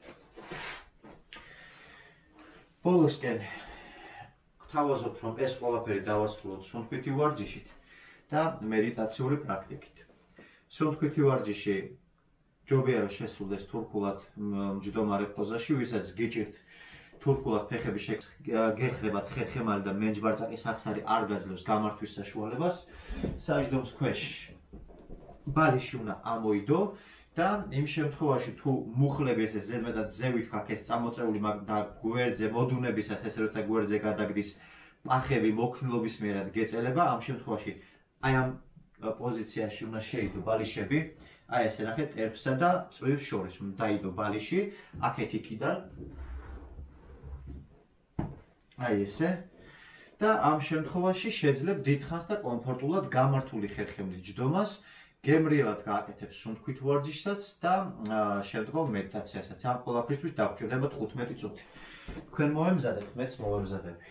ბოლოსკენ გთავაზობთ, რომ ეს ყველაფერი დავასრულოთ სუნთქვითი ვარჯიშით და მედიტაციური პრაქტიკით. სუნთქვითი ვარჯიში ჯობია რომ შესრულდეს თურქულად მჯდომარე პოზაში, ვისაც გიჭირთ თურქულად ფეხები გეხრებათ ხერხემალი და მენჯბარწაკი სახსარი არ გაძლევს გამართვის საშუალებას. საჯდომს ქვეშ ბალიში უნდა ამოიდო და იმ შემთხვევაში თუ მუხლები ესე ზედმეტად ზევით გაქვს ეს წამოწეული და გვერდზე მოდუნებისას ესე როცა გვერდზე გადაგდის პახები მოქნილობის მიერად გეწელება, ამ შემთხვევაში აი ამ პოზიციაში უნდა შეიდო ბალიშები, აი ესე ნახეთ ტერფსა და წვირს შორის უნდა დაიდო ბალიში, აქეთ იქიდან აი ესე და ამ შემთხვევაში შეძლებთ დიდხანს და კომფორტულად გამართული ხერხემლით ჯდომას, გემრიელად გააკეთებთ სუნთქვით ვარჯიშსაც და შემდგომ მედიტაციასაც. ამ ყველაფრისთვის დაგჭირდება თხუთმეტი წუთი. თქვენ მოემზადებთ, მეც მოვემზადები.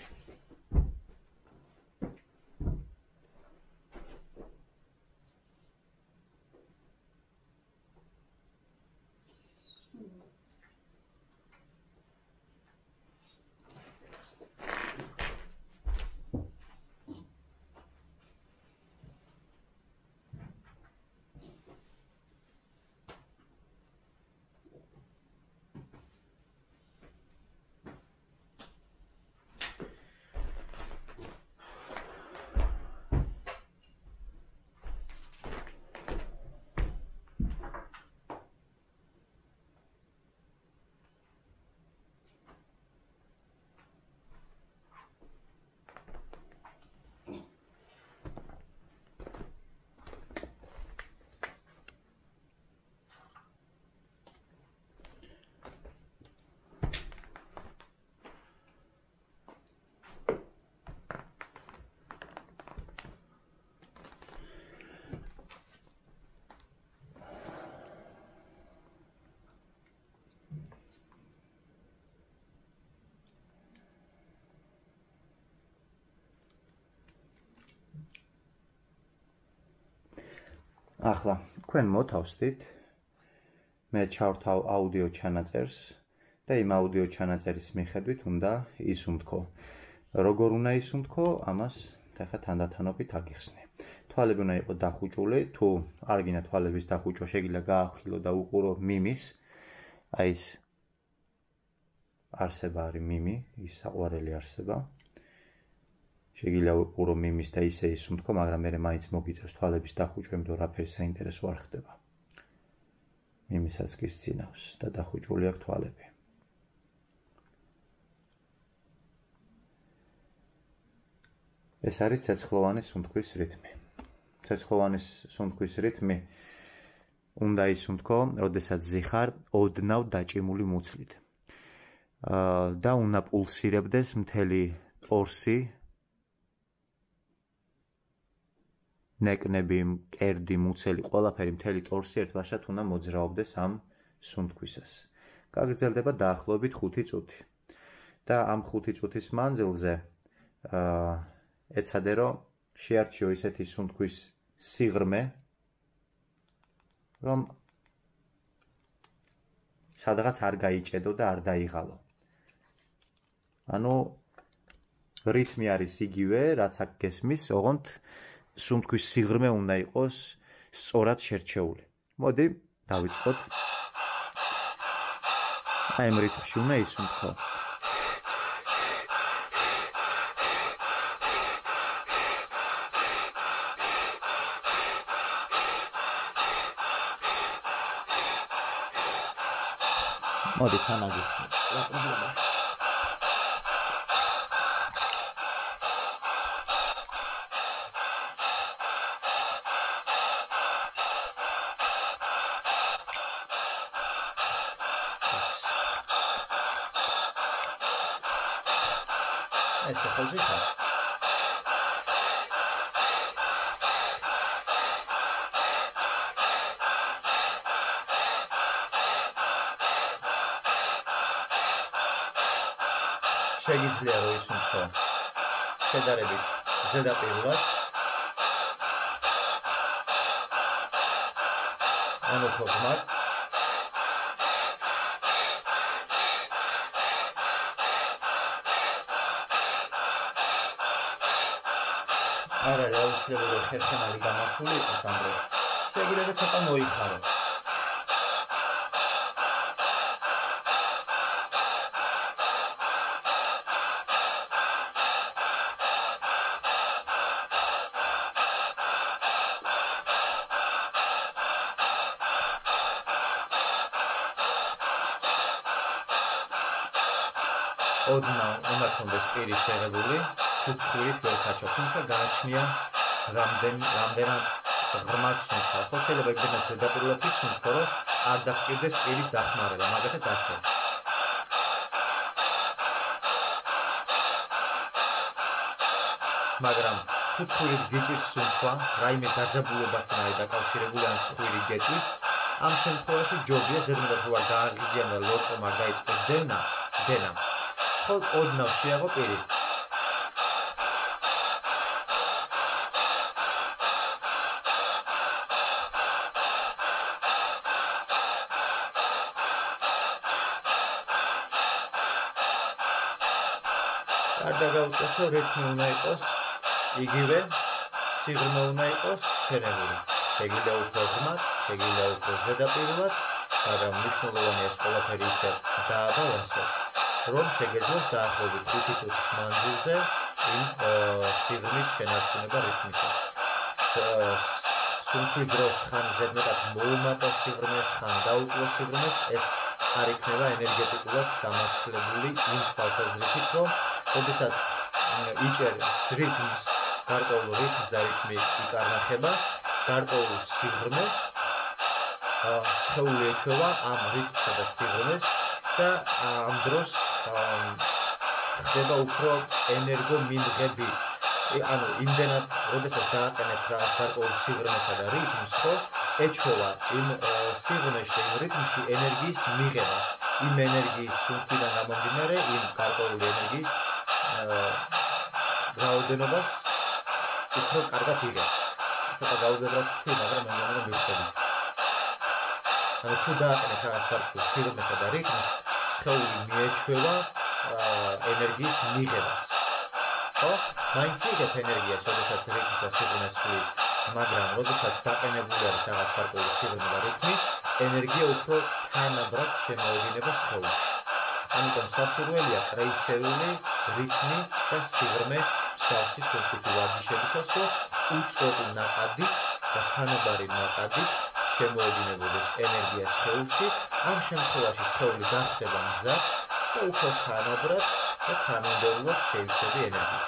ახლა თქვენ მოთავსდით, მე ჩავრთავ აუდიო ჩანაწერს და იმ აუდიო ჩანაწერის მიხედვით უნდა ისუნთქო. როგორ უნდა ისუნთქო, ამას ახლა თანდათანობით აგიხსნი. თვალები უნდა იყოს დახუჭული, თუ არ გინდა თვალების დახუჭვა, შეგიძლია გაახილო და უყურო მიმის. აი ეს არსება არის მიმი, ის საყვარელი არსება. შეგიძლია უყურო მიმის და ისე ისუნთქო, მაგრამ მე მაინც მოგიწევს თვალების დახუჭვა, იმიტომ რომ რაფერი საინტერესო არ ხდება. მიმისაც კი სცინავს და დახუჭული აქვს თვალები. ეს არის ცეცხლოვანი სუნთქვის რიტმი. ცეცხლოვანი სუნთქვის რიტმი უნდა ისუნთქო, როდესაც ზიხარ ოდნავ დაჭიმული მუცლით. და უნდა პულსირებდეს მთელი ტორსი, ნეკნები, მკერდი, მუცელი, ყველაფერი მთელი ტორსი ერთბაშად უნდა მოძრაობდეს ამ სუნთქვისას. გაგრძელდება დაახლოებით ხუთი წუთი. და ამ ხუთი წუთის მანძილზე ეცადე რომ შეარჩიო ისეთი სუნთქვის სიღრმე, რომ სადღაც არ გაიჭედო და არ დაიღალო. ანუ რიტმი არის იგივე, რაც აქ გესმის, ოღონდ სუნთქვის სიღრმე უნდა იყოს სწორად შერჩეული. მოდი, დავიწყოთ. აი ამ რიტმში უნდა ისუნთქო. მოდი, თანაგიხსნით. რა პრობლემაა? ესე ხო ზიხარ? შეგიძლია რომ ისუნთქო შედარებით ზედაპირულად, ანუ ფორმად. არ არის აუცილებელი ხერხემალი გამართული იყოს ამ დროს. შეგიძლია ცოტა მოიხარო. ოდნავ უნდა ქონდეს პირი შეღებული, თუ ცხვირით ვერ ქაჩო, თუმცა გააჩნია რამდენ რამდენად ღრმად სუნთქავ. ხო შეიძლება ეგრედაც ზედაპირულად ისუნთქო, რომ არ დაგჭირდეს პირის დახმარება, მაგათაც ასე. მაგრამ თუ ცხვირით გიჭირს სუნთქვა, რაიმე დაძაბულობასთან არის დაკავშირებული ან ცხვირი გეწვის, ამ შემთხვევაში ჯობია ზედმეტად თუ არ გააღიზიანო და ლორწომ არ დაიწყოს დევნა, დენა. ხოლ ოდნავ შეაღო პირი. არ დაგაუწყესო, რითმი უნდა იყოს იგივე, სიღრმე უნდა იყოს შენებული. Შეგვიძლია უფრო ღრმად, შეგვიძლია უფრო ზედაპირულად, მაგრამ მნიშვნელოვანია ეს ყველაფერი ისე დააბალანსო, რომ შეგეძლოს დაახლოებით ხუთი წუთის მანძილზე იმ სიღრმის შენარჩუნება რითმისას. სუნთქვის დროს ხან ზედმეტად მოუმატო სიღრმეს, ხან დაუკლო სიღრმეს, ეს არ იქნება ენერგეტიკულად გამართლებული იმ თვალსაზრისით, რომ როდესაც იჭერს რითმს, გარკვეულ რითმს და რითმი იკარნახება, გარკვეულ სიღრმეს, სხეული ეჩვევა ამ რითმსა და სიღრმეს და ამ დროს ხდება უფრო ენერგომიმღები. ანუ იმდენად, როდესაც დააყენებ რაღაც გარკვეულ სიღრმესა და რითმს, ხო, ეჩვევა იმ სიღრმეში და იმ რითმში ენერგიის მიღებას. იმ ენერგიის სუნთქვიდან გამომდინარე, იმ გარკვეული ენერგიის რაოდენობას უფრო კარგად იღებს. ცოტა გაუგებრად ვთქვი, მაგრამ მეგონა რომ მივხვდებით. ანუ თუ დააყენებ რაღაც გარკვეულ სიღრმესა და რითმს, სხეული მიეჩვევა ენერგიის მიღებას. ხო? მაინც იღებ ენერგიას, როდესაც რითმს და სიღრმეს ვსვი, მაგრამ როდესაც დაყენებული არის რაღაც გარკვეული სიღრმე და რითმი, ენერგია უფრო თანაბრად შემოედინება სხეულში. ამიტომ სასურველია კრეისერული რითმი და სიღრმე მსგავსი სუნთქვითი ვარჯიშებისას, რომ უწყვეტი ნაკადით და თანაბარი ნაკადით შემოედინებოდეს ენერგია სხეულში, ამ შემთხვევაში სხეული გახდება მზად და უფრო თანაბრად და თანმიმდევრულად შეივსები ენერგია.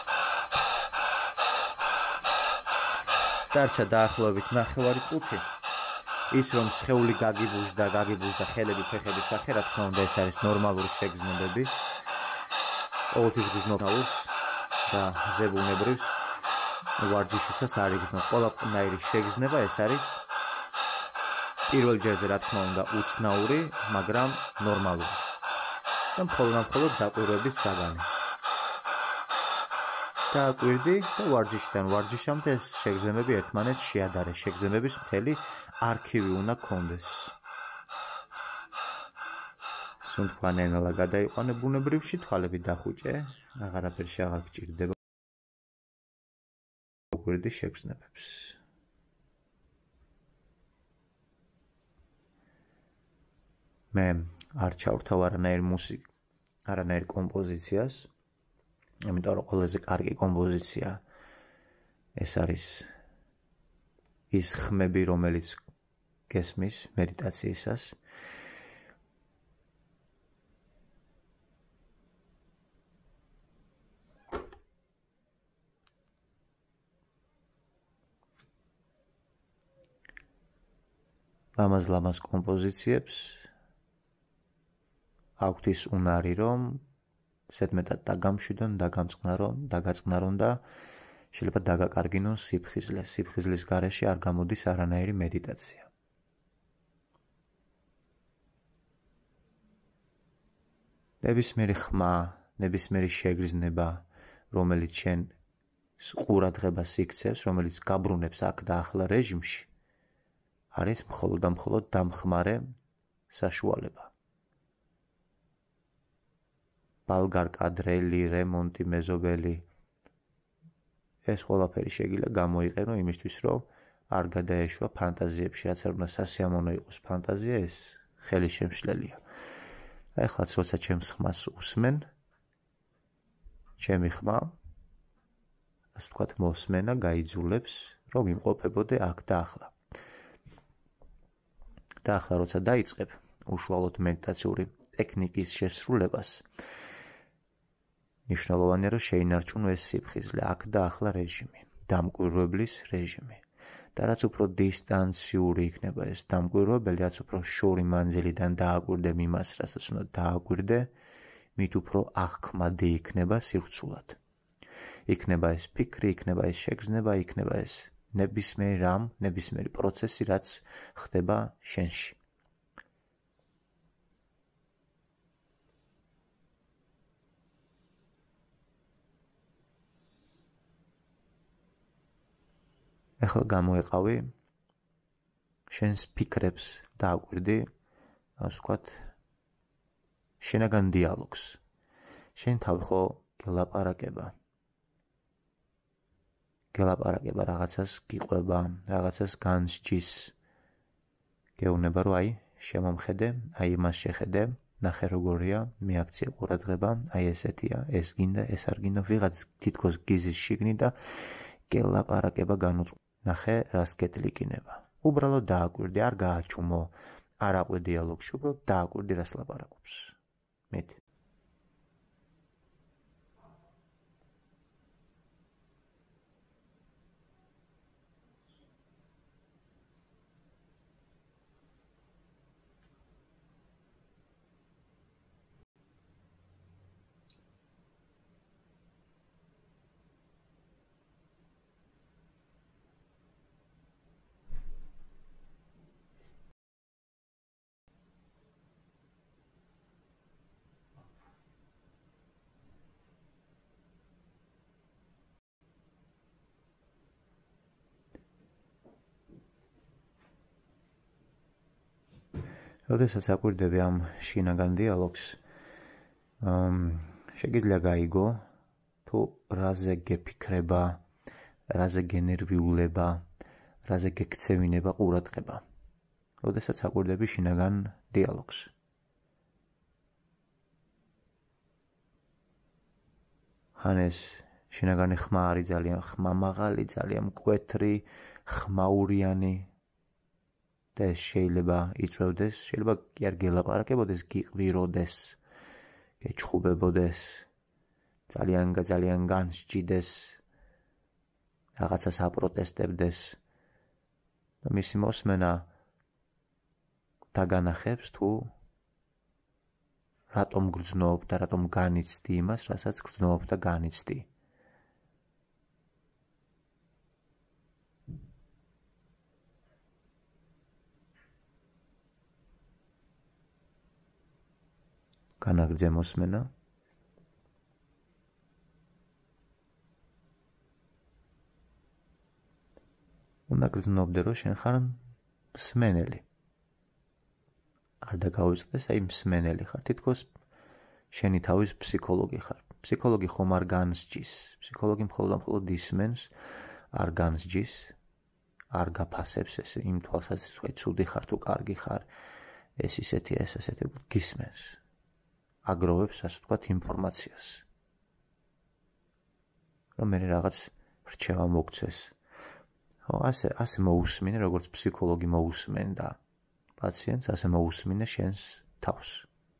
დარჩა დაახლოებით ნახევარი წუთი. ის რომ სხეული გაგიბულს და გაგიბულს და ხელები ფეხების სახე, რა თქმა უნდა, ეს არის ნორმალური შეგრძნებები. ყოველთვის გრძნობს და ზებუნებრივს ვარჯიშისას არ იგრძნობს. ყველაფერი შეგრძნება ეს არის პირველ ჯერზე, რა თქმა უნდა, უცნაური, მაგრამ ნორმალური. და მხოლოდ დაკვირვების საგანი. დააკვირდი და ვარჯიშიდან ვარჯიშამდე ეს შეგრძნებები ერთმანეთს შეადარე. შეგრძნებების მთელი არქივი უნდა გქონდეს. სუნთქვა ნენელა გადაიყვანე ბუნებრივში, თვალები დახუჭე, აღარაფერში აღარ გჭირდება. დააკვირდი შეგრძნებებს. მე არ ჩავრთავ არანაირ მუსიკას, არანაირ კომპოზიციას. იმიტომ რომ ყველაზე კარგი კომპოზიცია ეს არის ის ხმები, რომელიც გესმის მედიტაციისას. ლამაზ-ლამაზ კომპოზიციებს აქვთ ის უნარი, რომ ზედმეტად დაგამშვიდონ, დაგამწყნარონ, დაგაწყნარონ და შეიძლება დაგაკარგინონ სიფხიზლე. სიფხიზლის გარეშე არ გამოდის არანაირი მედიტაცია. ნებისმიერი ხმა, ნებისმიერი შეგრძნება, რომელიც შენ ყურადღებას იქცევს, რომელიც გაბრუნებს აქ და ახლა რეჟიმში, არის მხოლოდ და მხოლოდ დამხმარე საშუალება. ბალგარკა, დრელი, რემონტი, მეზობელი, ეს ყველაფერი შეგიძლია გამოიყენო იმისთვის, რომ არ გადაეშვა ფანტაზიებში, რაც არ უნდა სასიამოვნო იყოს ფანტაზია, ეს ხელის შემშლელია. ეხლაც როცა ჩემს ხმას უსმენ, ჩემი ხმა, ასე ვთქვათ, მოსმენა გაიძულებს, რომ იმყოფებოდე აქ და ახლა. და ახლა როცა დაიწყებ უშუალოდ მედიტაციური ტექნიკის შესრულებას, ნიშნულოვანია, რომ შეინარჩუნო ეს სიფხიზლე, აქ და ახლა რეჟიმი, დამკვირვებლის რეჟიმი. და რაც უფრო დისტანციური იქნება ეს დამკვირვებელი, რაც უფრო შორი მანძილიდან დააკვირდე იმას, რასაც უნდა დააკვირდე, მით უფრო აღქმადი იქნება სივრცულად. იქნება ეს ფიქრი, იქნება ეს შეგრძნება, იქნება ეს ნებისმიერი რამ, ნებისმიერი პროცესი, რაც ხდება შენში. ეხლა გამოეყავი შენს ფიქრებს დააკვირდი, ასე ვთქვათ, შენაგან დიალოგს. შენ თავი ხო გელაპარაკება. გელაპარაკება რაღაცას გიყვება, რაღაცას განსჯის. გეუბნება რომ აი, შემომხედე, აი იმას შეხედე, ნახე როგორია, მიაქცია ყურადღება, აი ესეთია, ეს გინდა, ეს არ გინდა, ვიღაც თითქოს გიზის შიგნით და გელაპარაკება განუწყვეტ. ნახე, რას გეტლიკინება. უბრალოდ დააკვირდი, არ გააჩუმო, არ აყვე დიალოგში, უბრალოდ დააკვირდი, რას ლაპარაკობს. მეტი. როდესაც აკვირდები ამ შინაგან დიალოგს, შეგიძლია გაიგო, თუ რაზე გეფიქრება, რაზე გენერვიულება, რაზე გექცევინება ყურადღება. როდესაც აკვირდები შინაგან დიალოგს. ხან ეს შინაგანი ხმა არის ძალიან ხმამაღალი, ძალიან მკვეთრი, ხმაურიანი და ეს შეიძლება იწვევდეს, შეიძლება კი არ გელაპარაკებოდეს, გიყვიროდეს, გეჩხუბებოდეს, ძალიან ძალიან განსჯიდეს, რაღაცას აპროტესტებდეს. და მისი მოსმენა დაგანახებს თუ რატომ გრძნობ და რატომ განიცდი იმას, რასაც გრძნობ და განიცდი. განაგრძე მოსმენა. უნდა გრძნობდე, რომ შენ ხარ მსმენელი. არ დაგავიწყდეს, აი მსმენელი ხარ, თითქოს შენი თავის ფსიქოლოგი ხარ. ფსიქოლოგი ხომ არ განსჯის, ფსიქოლოგი მხოლოდ და მხოლოდ ისმენს, არ განსჯის, არ გაფასებს ეს იმ თვალსაზრისით, რომ ცუდი ხარ თუ კარგი ხარ, ეს ისეთია, ეს ასეთი, გისმენს. აგროვებს, ასე ვთქვათ, ინფორმაციას. რომ მე რაღაც რჩევა მოგცეს. ხო, ასე, ასე მოусმინე, როგორც ფსიქოლოგი მოусმენდა პაციენტს, ასე მოусმინე შენს თავს.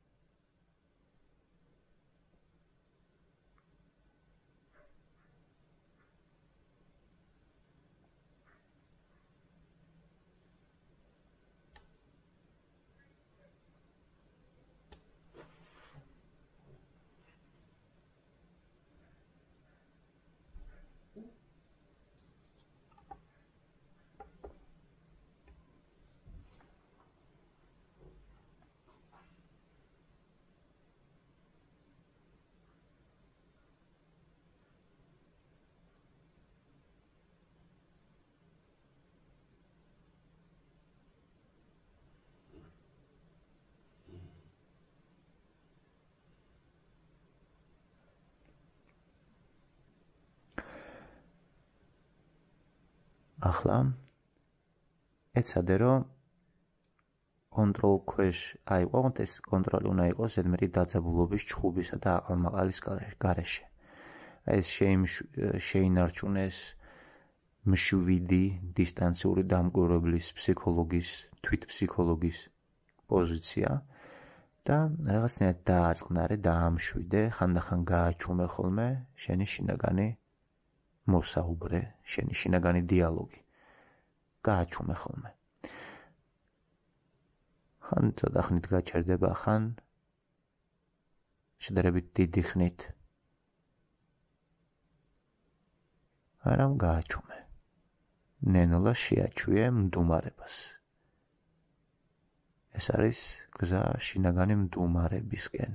ახლა ეცადე რომ კონტროლ ქვეშ აიყვანოთ, ეს კონტროლი უნდა იყოს ზედმეტი დაძაბულობის, ჩხუბისა და აყალმაყალის გარეშე. ეს შეინარჩუნეს მშვიდი დისტანციური დამკვირვებლის, ფსიქოლოგის, თვითფსიქოლოგის პოზიცია და რაღაცნაირად დააწყნარე, დაამშვიდე, ხანდახან გააჩუმე ხოლმე შენი შინაგანი მოსაუბრე, შენი შინაგანი დიალოგი. გააჩუმე ხოლმე. ხან ცოტა ხნით გაჩერდება, ხან შედარებით დიდი ხნით. არამ გააჩუმე. ნენოლა შეაჩუე მდუმარებას. ეს არის გზა შინაგანი მდუმარებისკენ.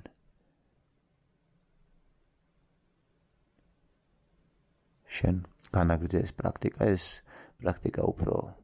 შენ განაგრძე ეს პრაქტიკა, ეს პრაქტიკა უფრო